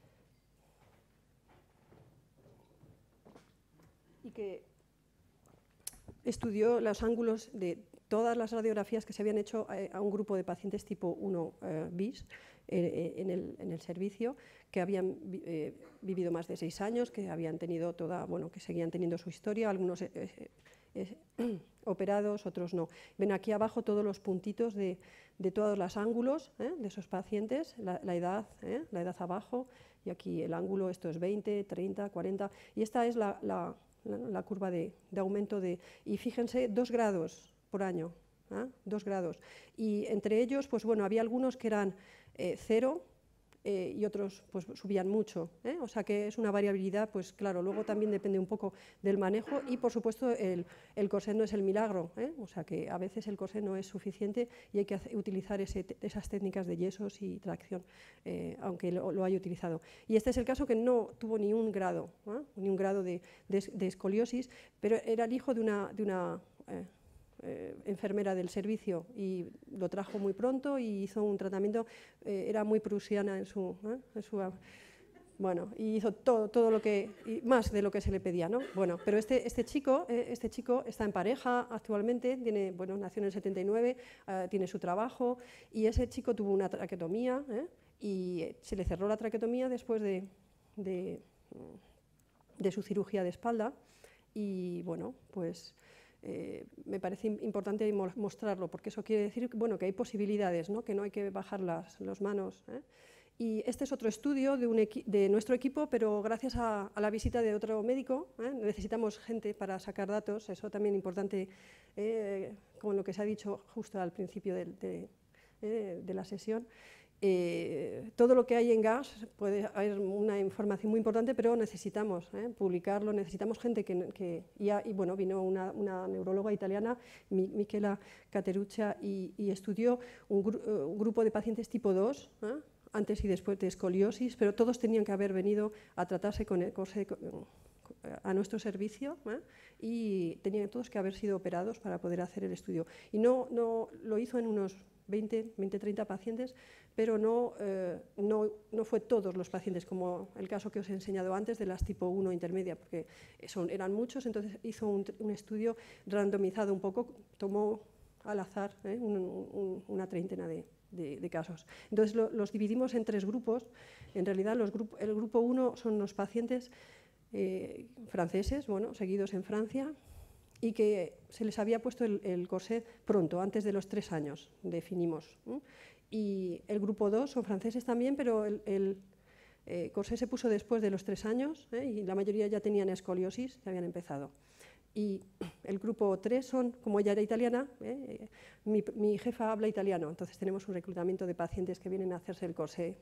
Y que estudió los ángulos de todas las radiografías que se habían hecho a un grupo de pacientes tipo 1 bis en el servicio, que habían vivido más de 6 años, que habían tenido que seguían teniendo su historia, algunos operados, otros no. Ven aquí abajo todos los puntitos de todos los ángulos de esos pacientes, la edad abajo, y aquí el ángulo, esto es 20, 30, 40, y esta es la curva de aumento y fíjense, 2 grados por año, 2 grados. Y entre ellos, pues bueno, había algunos que eran 0 y otros pues subían mucho, o sea que es una variabilidad, pues claro, luego también depende un poco del manejo y por supuesto el corset no es el milagro, o sea que a veces el corset no es suficiente y hay que utilizar esas técnicas de yesos y tracción, aunque lo haya utilizado. Y este es el caso que no tuvo ni un grado de escoliosis, pero era el hijo de una enfermera del servicio y lo trajo muy pronto y hizo un tratamiento, era muy prusiana bueno, y hizo todo lo que, y más de lo que se le pedía, ¿no? Bueno, pero este chico está en pareja actualmente, nació en el 79, tiene su trabajo, y ese chico tuvo una traqueotomía y se le cerró la traqueotomía después de su cirugía de espalda, y bueno, pues me parece importante mostrarlo, porque eso quiere decir que hay posibilidades, ¿no? Que no hay que bajar las manos, Y este es otro estudio de nuestro equipo, pero gracias a la visita de otro médico, necesitamos gente para sacar datos, eso también importante, como lo que se ha dicho justo al principio de la sesión. Todo lo que hay en gas puede haber una información muy importante, pero necesitamos publicarlo, necesitamos gente y bueno, vino una neuróloga italiana, Michela Cateruccia, y estudió un grupo de pacientes tipo 2, antes y después de escoliosis, pero todos tenían que haber venido a tratarse con el corsé a nuestro servicio, y tenían todos que haber sido operados para poder hacer el estudio. Y no lo hizo en unos 20-30 pacientes, pero no fue todos los pacientes, como el caso que os he enseñado antes de las tipo 1 intermedia, porque eran muchos, entonces hizo un estudio randomizado un poco, tomó al azar una treintena de casos. Entonces los dividimos en 3 grupos. En realidad el grupo 1 son los pacientes franceses, bueno, seguidos en Francia, y que se les había puesto el corsé pronto, antes de los 3 años, definimos. Y el grupo 2 son franceses también, pero el corsé se puso después de los 3 años, y la mayoría ya tenían escoliosis, ya habían empezado. Y el grupo 3 son, como ella era italiana, mi jefa habla italiano, entonces tenemos un reclutamiento de pacientes que vienen a hacerse el corsé,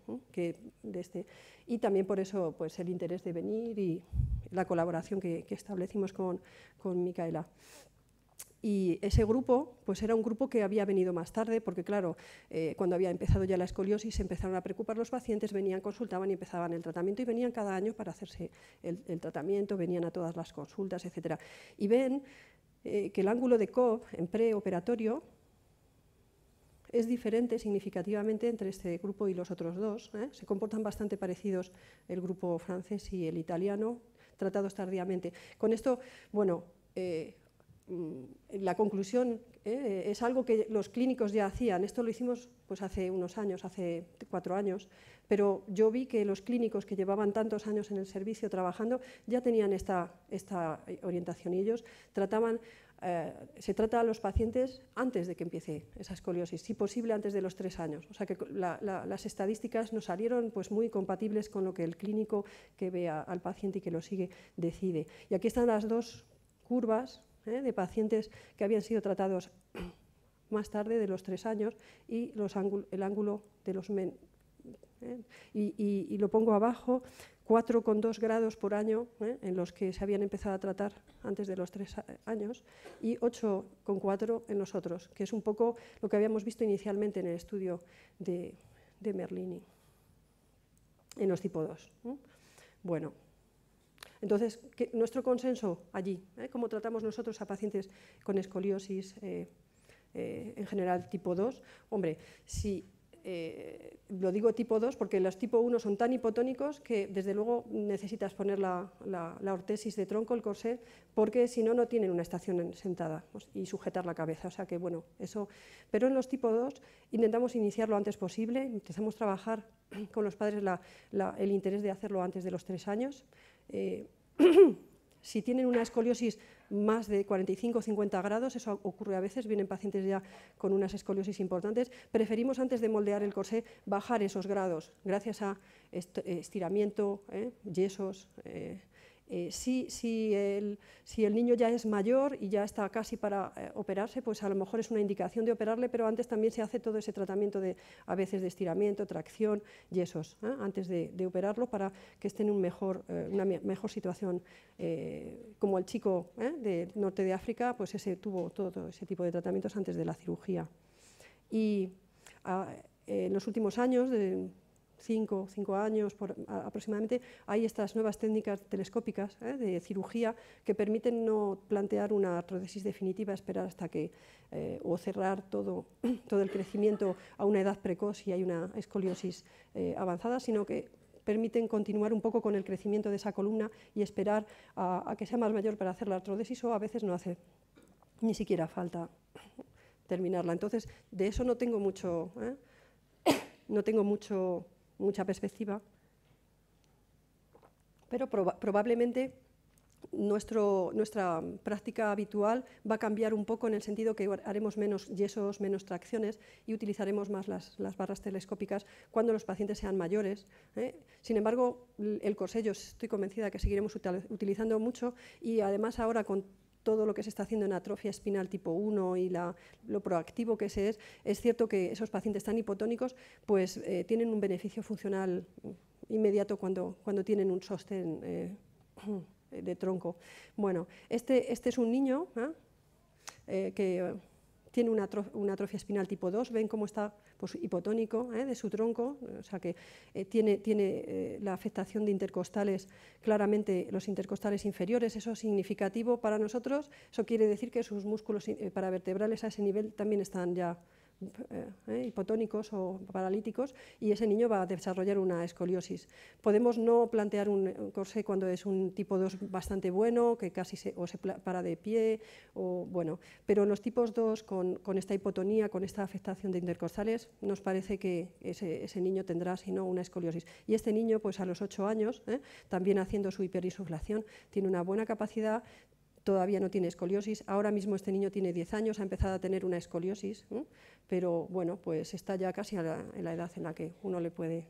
y también por eso pues, el interés de venir y la colaboración que establecimos con Micaela. Y ese grupo pues era un grupo que había venido más tarde, porque claro, cuando había empezado ya la escoliosis se empezaron a preocupar los pacientes, venían, consultaban y empezaban el tratamiento, y venían cada año para hacerse el tratamiento, venían a todas las consultas, etc. Y ven que el ángulo de Cobb en preoperatorio es diferente significativamente entre este grupo y los otros dos. Se comportan bastante parecidos el grupo francés y el italiano, tratados tardíamente. Con esto, bueno, la conclusión es algo que los clínicos ya hacían. Esto lo hicimos pues, hace unos años, hace 4 años, pero yo vi que los clínicos que llevaban tantos años en el servicio trabajando ya tenían esta orientación, y ellos se trata a los pacientes antes de que empiece esa escoliosis, si posible antes de los 3 años. O sea que las estadísticas nos salieron pues, muy compatibles con lo que el clínico que ve al paciente y que lo sigue decide. Y aquí están las 2 curvas de pacientes que habían sido tratados más tarde de los 3 años, y el ángulo de los y lo pongo abajo, 4,2 grados por año en los que se habían empezado a tratar antes de los 3 años, y 8,4 en los otros, que es un poco lo que habíamos visto inicialmente en el estudio de Merlini, en los tipo 2. Bueno. Entonces, nuestro consenso allí, cómo tratamos nosotros a pacientes con escoliosis en general tipo 2, hombre, si lo digo tipo 2 porque los tipo 1 son tan hipotónicos que desde luego necesitas poner la ortesis de tronco, el corsé, porque si no, no tienen una estación sentada y sujetar la cabeza. O sea que bueno, eso. Pero en los tipo 2 intentamos iniciar lo antes posible, empezamos a trabajar con los padres el interés de hacerlo antes de los 3 años. Si tienen una escoliosis más de 45 o 50 grados, eso ocurre a veces, vienen pacientes ya con unas escoliosis importantes, preferimos antes de moldear el corsé bajar esos grados, gracias a estiramiento, yesos. Si el niño ya es mayor y ya está casi para operarse, pues a lo mejor es una indicación de operarle, pero antes también se hace todo ese tratamiento a veces de estiramiento, tracción, yesos, antes de operarlo, para que esté en una mejor situación. Como el chico del norte de África, pues tuvo todo ese tipo de tratamientos antes de la cirugía. Y en los últimos años, 5 años aproximadamente, hay estas nuevas técnicas telescópicas de cirugía que permiten no plantear una artrodesis definitiva, esperar hasta que, o cerrar todo el crecimiento a una edad precoz si hay una escoliosis avanzada, sino que permiten continuar un poco con el crecimiento de esa columna y esperar a que sea más mayor para hacer la artrodesis, o a veces no hace ni siquiera falta terminarla. Entonces, de eso no tengo mucha perspectiva, pero probablemente nuestra práctica habitual va a cambiar un poco en el sentido que haremos menos yesos, menos tracciones y utilizaremos más las barras telescópicas cuando los pacientes sean mayores. Sin embargo, el corsé yo estoy convencida que seguiremos utilizando mucho, y además ahora con todo lo que se está haciendo en atrofia espinal tipo 1 y lo proactivo que es cierto que esos pacientes tan hipotónicos pues, tienen un beneficio funcional inmediato cuando tienen un sostén de tronco. Bueno, este es un niño que tiene una atrofia espinal tipo 2, ven cómo está pues, hipotónico de su tronco, o sea que tiene la afectación de intercostales, claramente los intercostales inferiores, eso es significativo para nosotros, eso quiere decir que sus músculos paravertebrales a ese nivel también están ya hipotónicos o paralíticos, y ese niño va a desarrollar una escoliosis. Podemos no plantear un corsé cuando es un tipo 2 bastante bueno, que casi se para de pie, bueno, pero en los tipos 2 con esta hipotonía, con esta afectación de intercostales, nos parece que ese niño tendrá, si no, una escoliosis. Y este niño, pues a los 8 años, también haciendo su hiperinsuflación, tiene una buena capacidad. Todavía no tiene escoliosis, ahora mismo este niño tiene 10 años, ha empezado a tener una escoliosis, pero bueno, pues está ya casi en la edad en la que uno le puede...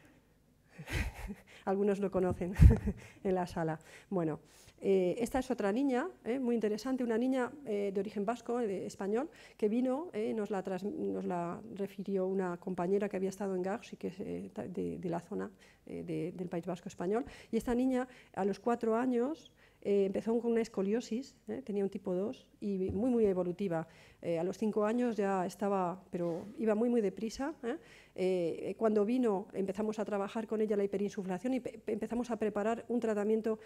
Algunos lo conocen en la sala. Bueno, esta es otra niña, muy interesante, una niña de origen vasco, español, que vino, nos la refirió una compañera que había estado en Garches y que es de la zona del País Vasco español, y esta niña a los 4 años... empezó con una escoliosis, tenía un tipo 2 y muy evolutiva. A los 5 años ya estaba, pero iba muy deprisa. Cuando vino empezamos a trabajar con ella la hiperinsuflación y empezamos a preparar un tratamiento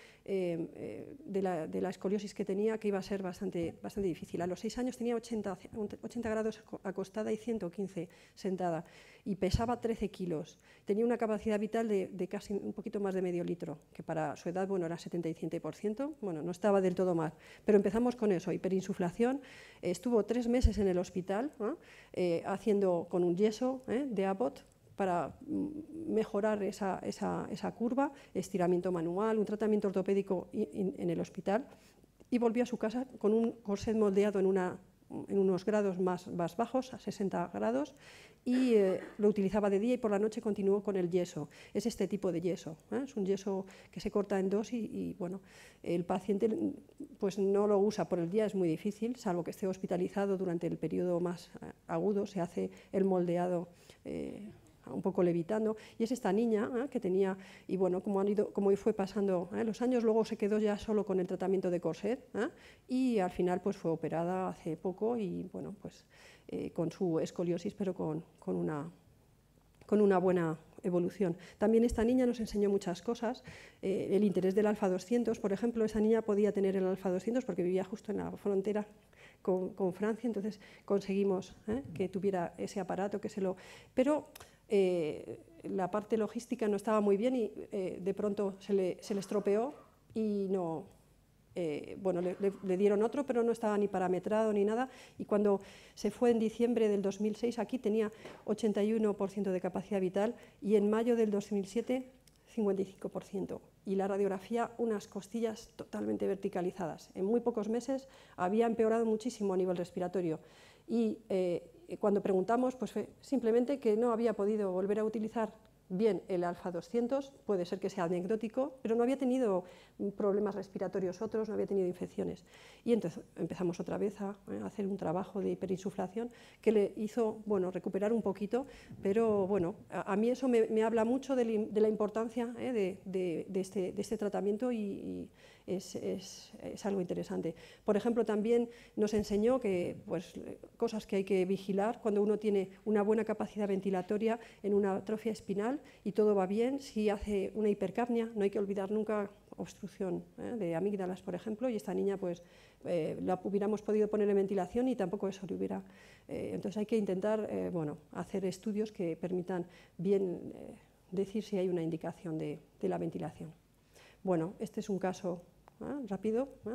de la escoliosis que tenía, que iba a ser bastante difícil. A los 6 años tenía 80 grados acostada y 115 sentada y pesaba 13 kilos. Tenía una capacidad vital de casi un poquito más de medio litro, que para su edad bueno, era 75%, bueno, no estaba del todo mal. Pero empezamos con eso, hiperinsuflación. Estuvo 3 meses en el hospital haciendo con un yeso de Abbott para mejorar esa curva, estiramiento manual, un tratamiento ortopédico en el hospital, y volvió a su casa con un corset moldeado en unos grados más bajos, a 60 grados, y lo utilizaba de día y por la noche continuó con el yeso. Es este tipo de yeso, es un yeso que se corta en dos y bueno, el paciente pues no lo usa por el día, es muy difícil, salvo que esté hospitalizado durante el periodo más agudo, se hace el moldeado un poco levitando, y es esta niña que tenía, y bueno, como fue pasando los años, luego se quedó ya solo con el tratamiento de corset y al final pues fue operada hace poco y bueno, pues con su escoliosis, pero con una buena evolución. También esta niña nos enseñó muchas cosas, el interés del alfa 200, por ejemplo, esa niña podía tener el alfa 200 porque vivía justo en la frontera con Francia, entonces conseguimos que tuviera ese aparato, pero la parte logística no estaba muy bien y de pronto se le estropeó y no... bueno, le dieron otro, pero no estaba ni parametrado ni nada, y cuando se fue en diciembre del 2006 aquí tenía 81% de capacidad vital y en mayo del 2007 55%, y la radiografía unas costillas totalmente verticalizadas. En muy pocos meses había empeorado muchísimo a nivel respiratorio y cuando preguntamos pues fue simplemente que no había podido volver a utilizar bien el alfa 200, puede ser que sea anecdótico, pero no había tenido problemas respiratorios otros, no había tenido infecciones. Y entonces empezamos otra vez a hacer un trabajo de hiperinsuflación que le hizo bueno, recuperar un poquito, pero bueno, a mí eso me habla mucho de la importancia de este tratamiento y es algo interesante. Por ejemplo, también nos enseñó que pues, cosas que hay que vigilar cuando uno tiene una buena capacidad ventilatoria en una atrofia espinal y todo va bien. Si hace una hipercapnia, no hay que olvidar nunca obstrucción de amígdalas, por ejemplo, y esta niña pues la hubiéramos podido poner en ventilación y tampoco eso le hubiera... entonces hay que intentar bueno, hacer estudios que permitan bien decir si hay una indicación de la ventilación. Bueno, este es un caso rápido,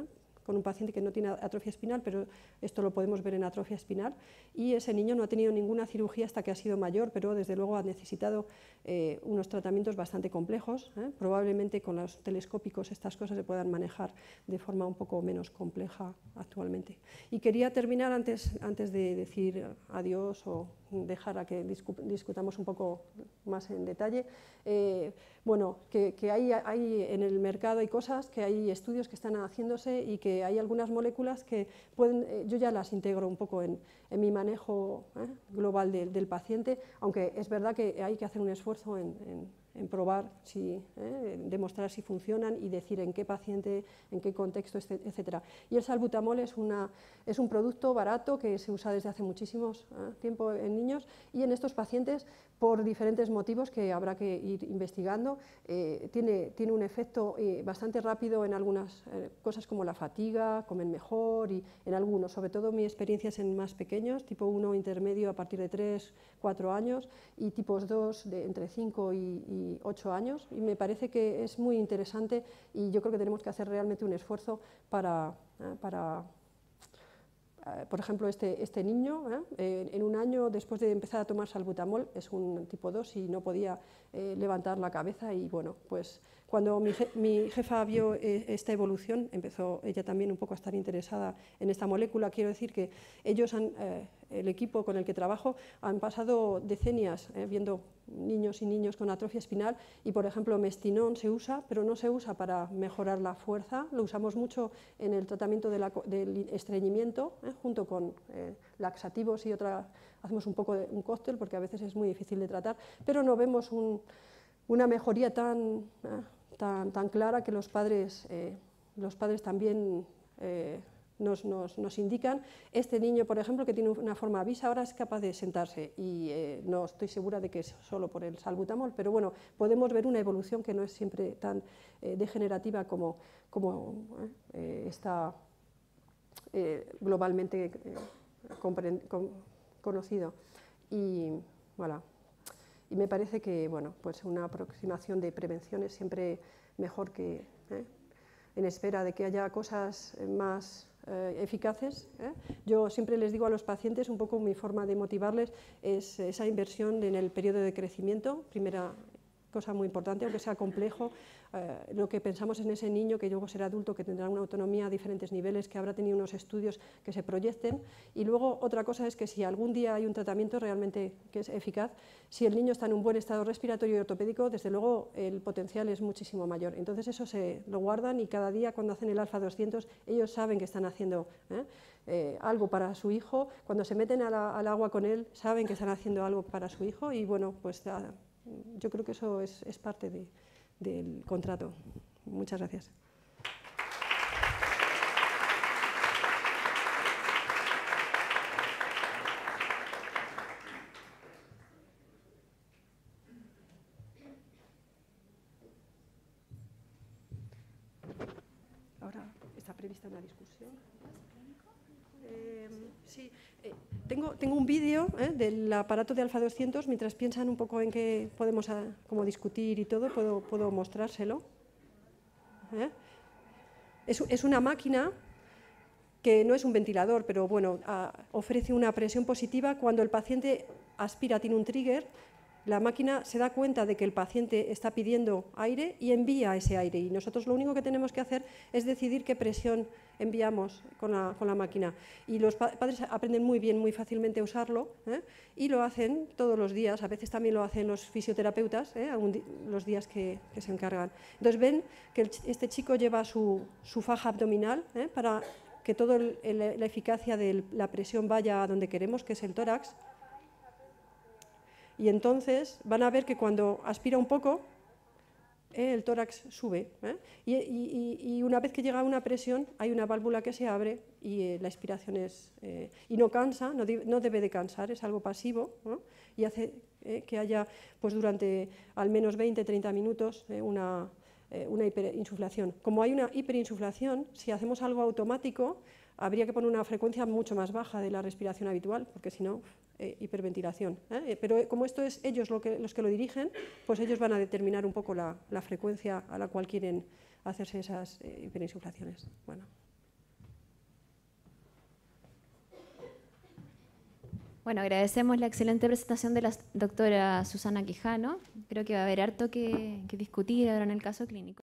con un paciente que no tiene atrofia espinal, pero esto lo podemos ver en atrofia espinal, y ese niño no ha tenido ninguna cirugía hasta que ha sido mayor, pero desde luego ha necesitado unos tratamientos bastante complejos. Probablemente con los telescópicos estas cosas se puedan manejar de forma un poco menos compleja actualmente. Y quería terminar antes de decir adiós o dejar a que discutamos un poco más en detalle. Bueno, que hay en el mercado hay cosas, que hay estudios que están haciéndose y que hay algunas moléculas que pueden, yo ya las integro un poco en mi manejo global del paciente, aunque es verdad que hay que hacer un esfuerzo en probar, demostrar si funcionan y decir en qué paciente, en qué contexto, etc. Y el salbutamol es un producto barato que se usa desde hace muchísimo tiempo en niños, y en estos pacientes, por diferentes motivos que habrá que ir investigando, tiene un efecto bastante rápido en algunas cosas como la fatiga, comen mejor, y en algunos, sobre todo mi experiencia es en más pequeños, tipo 1 intermedio a partir de 3, 4 años, y tipos 2 de entre 5 y 8 años, y me parece que es muy interesante, y yo creo que tenemos que hacer realmente un esfuerzo para por ejemplo, este niño, en un año después de empezar a tomar salbutamol, es un tipo 2 y no podía levantar la cabeza, y bueno, pues cuando mi jefa vio esta evolución, empezó ella también un poco a estar interesada en esta molécula. Quiero decir que ellos, el equipo con el que trabajo, han pasado decenias viendo niños y niños con atrofia espinal, y por ejemplo mestinón se usa, pero no se usa para mejorar la fuerza, lo usamos mucho en el tratamiento del estreñimiento, junto con laxativos y otras, hacemos un poco de un cóctel porque a veces es muy difícil de tratar, pero no vemos una mejoría tan clara que los padres también nos indican. Este niño, por ejemplo, que tiene una forma avisa, ahora es capaz de sentarse, y no estoy segura de que es solo por el salbutamol, pero bueno, podemos ver una evolución que no es siempre tan degenerativa como está globalmente conocido. Y voilà. Y me parece que bueno, pues una aproximación de prevención es siempre mejor que en espera de que haya cosas más eficaces. Yo siempre les digo a los pacientes, un poco mi forma de motivarles es esa inversión en el periodo de crecimiento, primera cosa muy importante, aunque sea complejo, lo que pensamos en ese niño que luego será adulto, que tendrá una autonomía a diferentes niveles, que habrá tenido unos estudios que se proyecten. Y luego otra cosa es que si algún día hay un tratamiento realmente que es eficaz, si el niño está en un buen estado respiratorio y ortopédico, desde luego el potencial es muchísimo mayor. Entonces eso se lo guardan, y cada día cuando hacen el alfa 200 ellos saben que están haciendo algo para su hijo. Cuando se meten al agua con él saben que están haciendo algo para su hijo, y bueno, pues yo creo que eso es parte del contrato. Muchas gracias. Ahora está prevista una discusión. Sí, tengo un vídeo del aparato de alfa 200, mientras piensan un poco en qué podemos como discutir y todo, puedo mostrárselo. Es una máquina que no es un ventilador, pero bueno, ofrece una presión positiva. Cuando el paciente aspira, tiene un trigger, la máquina se da cuenta de que el paciente está pidiendo aire y envía ese aire, y nosotros lo único que tenemos que hacer es decidir qué presión enviamos con la máquina, y los padres aprenden muy bien, muy fácilmente a usarlo, y lo hacen todos los días. A veces también lo hacen los fisioterapeutas, los días que se encargan. Entonces ven que este chico lleva su faja abdominal para que toda la eficacia de la presión vaya a donde queremos, que es el tórax. Y entonces van a ver que cuando aspira un poco, el tórax sube, y una vez que llega a una presión hay una válvula que se abre, y la expiración y no cansa, no debe de cansar, es algo pasivo, y hace que haya pues durante al menos 20-30 minutos una hiperinsuflación. Como hay una hiperinsuflación, si hacemos algo automático, habría que poner una frecuencia mucho más baja de la respiración habitual, porque si no, hiperventilación. Pero como esto es ellos los que lo dirigen, pues ellos van a determinar un poco la frecuencia a la cual quieren hacerse esas hiperinsuflaciones. Bueno. Bueno, agradecemos la excelente presentación de la doctora Susana Quijano. Creo que va a haber harto que discutir ahora en el caso clínico.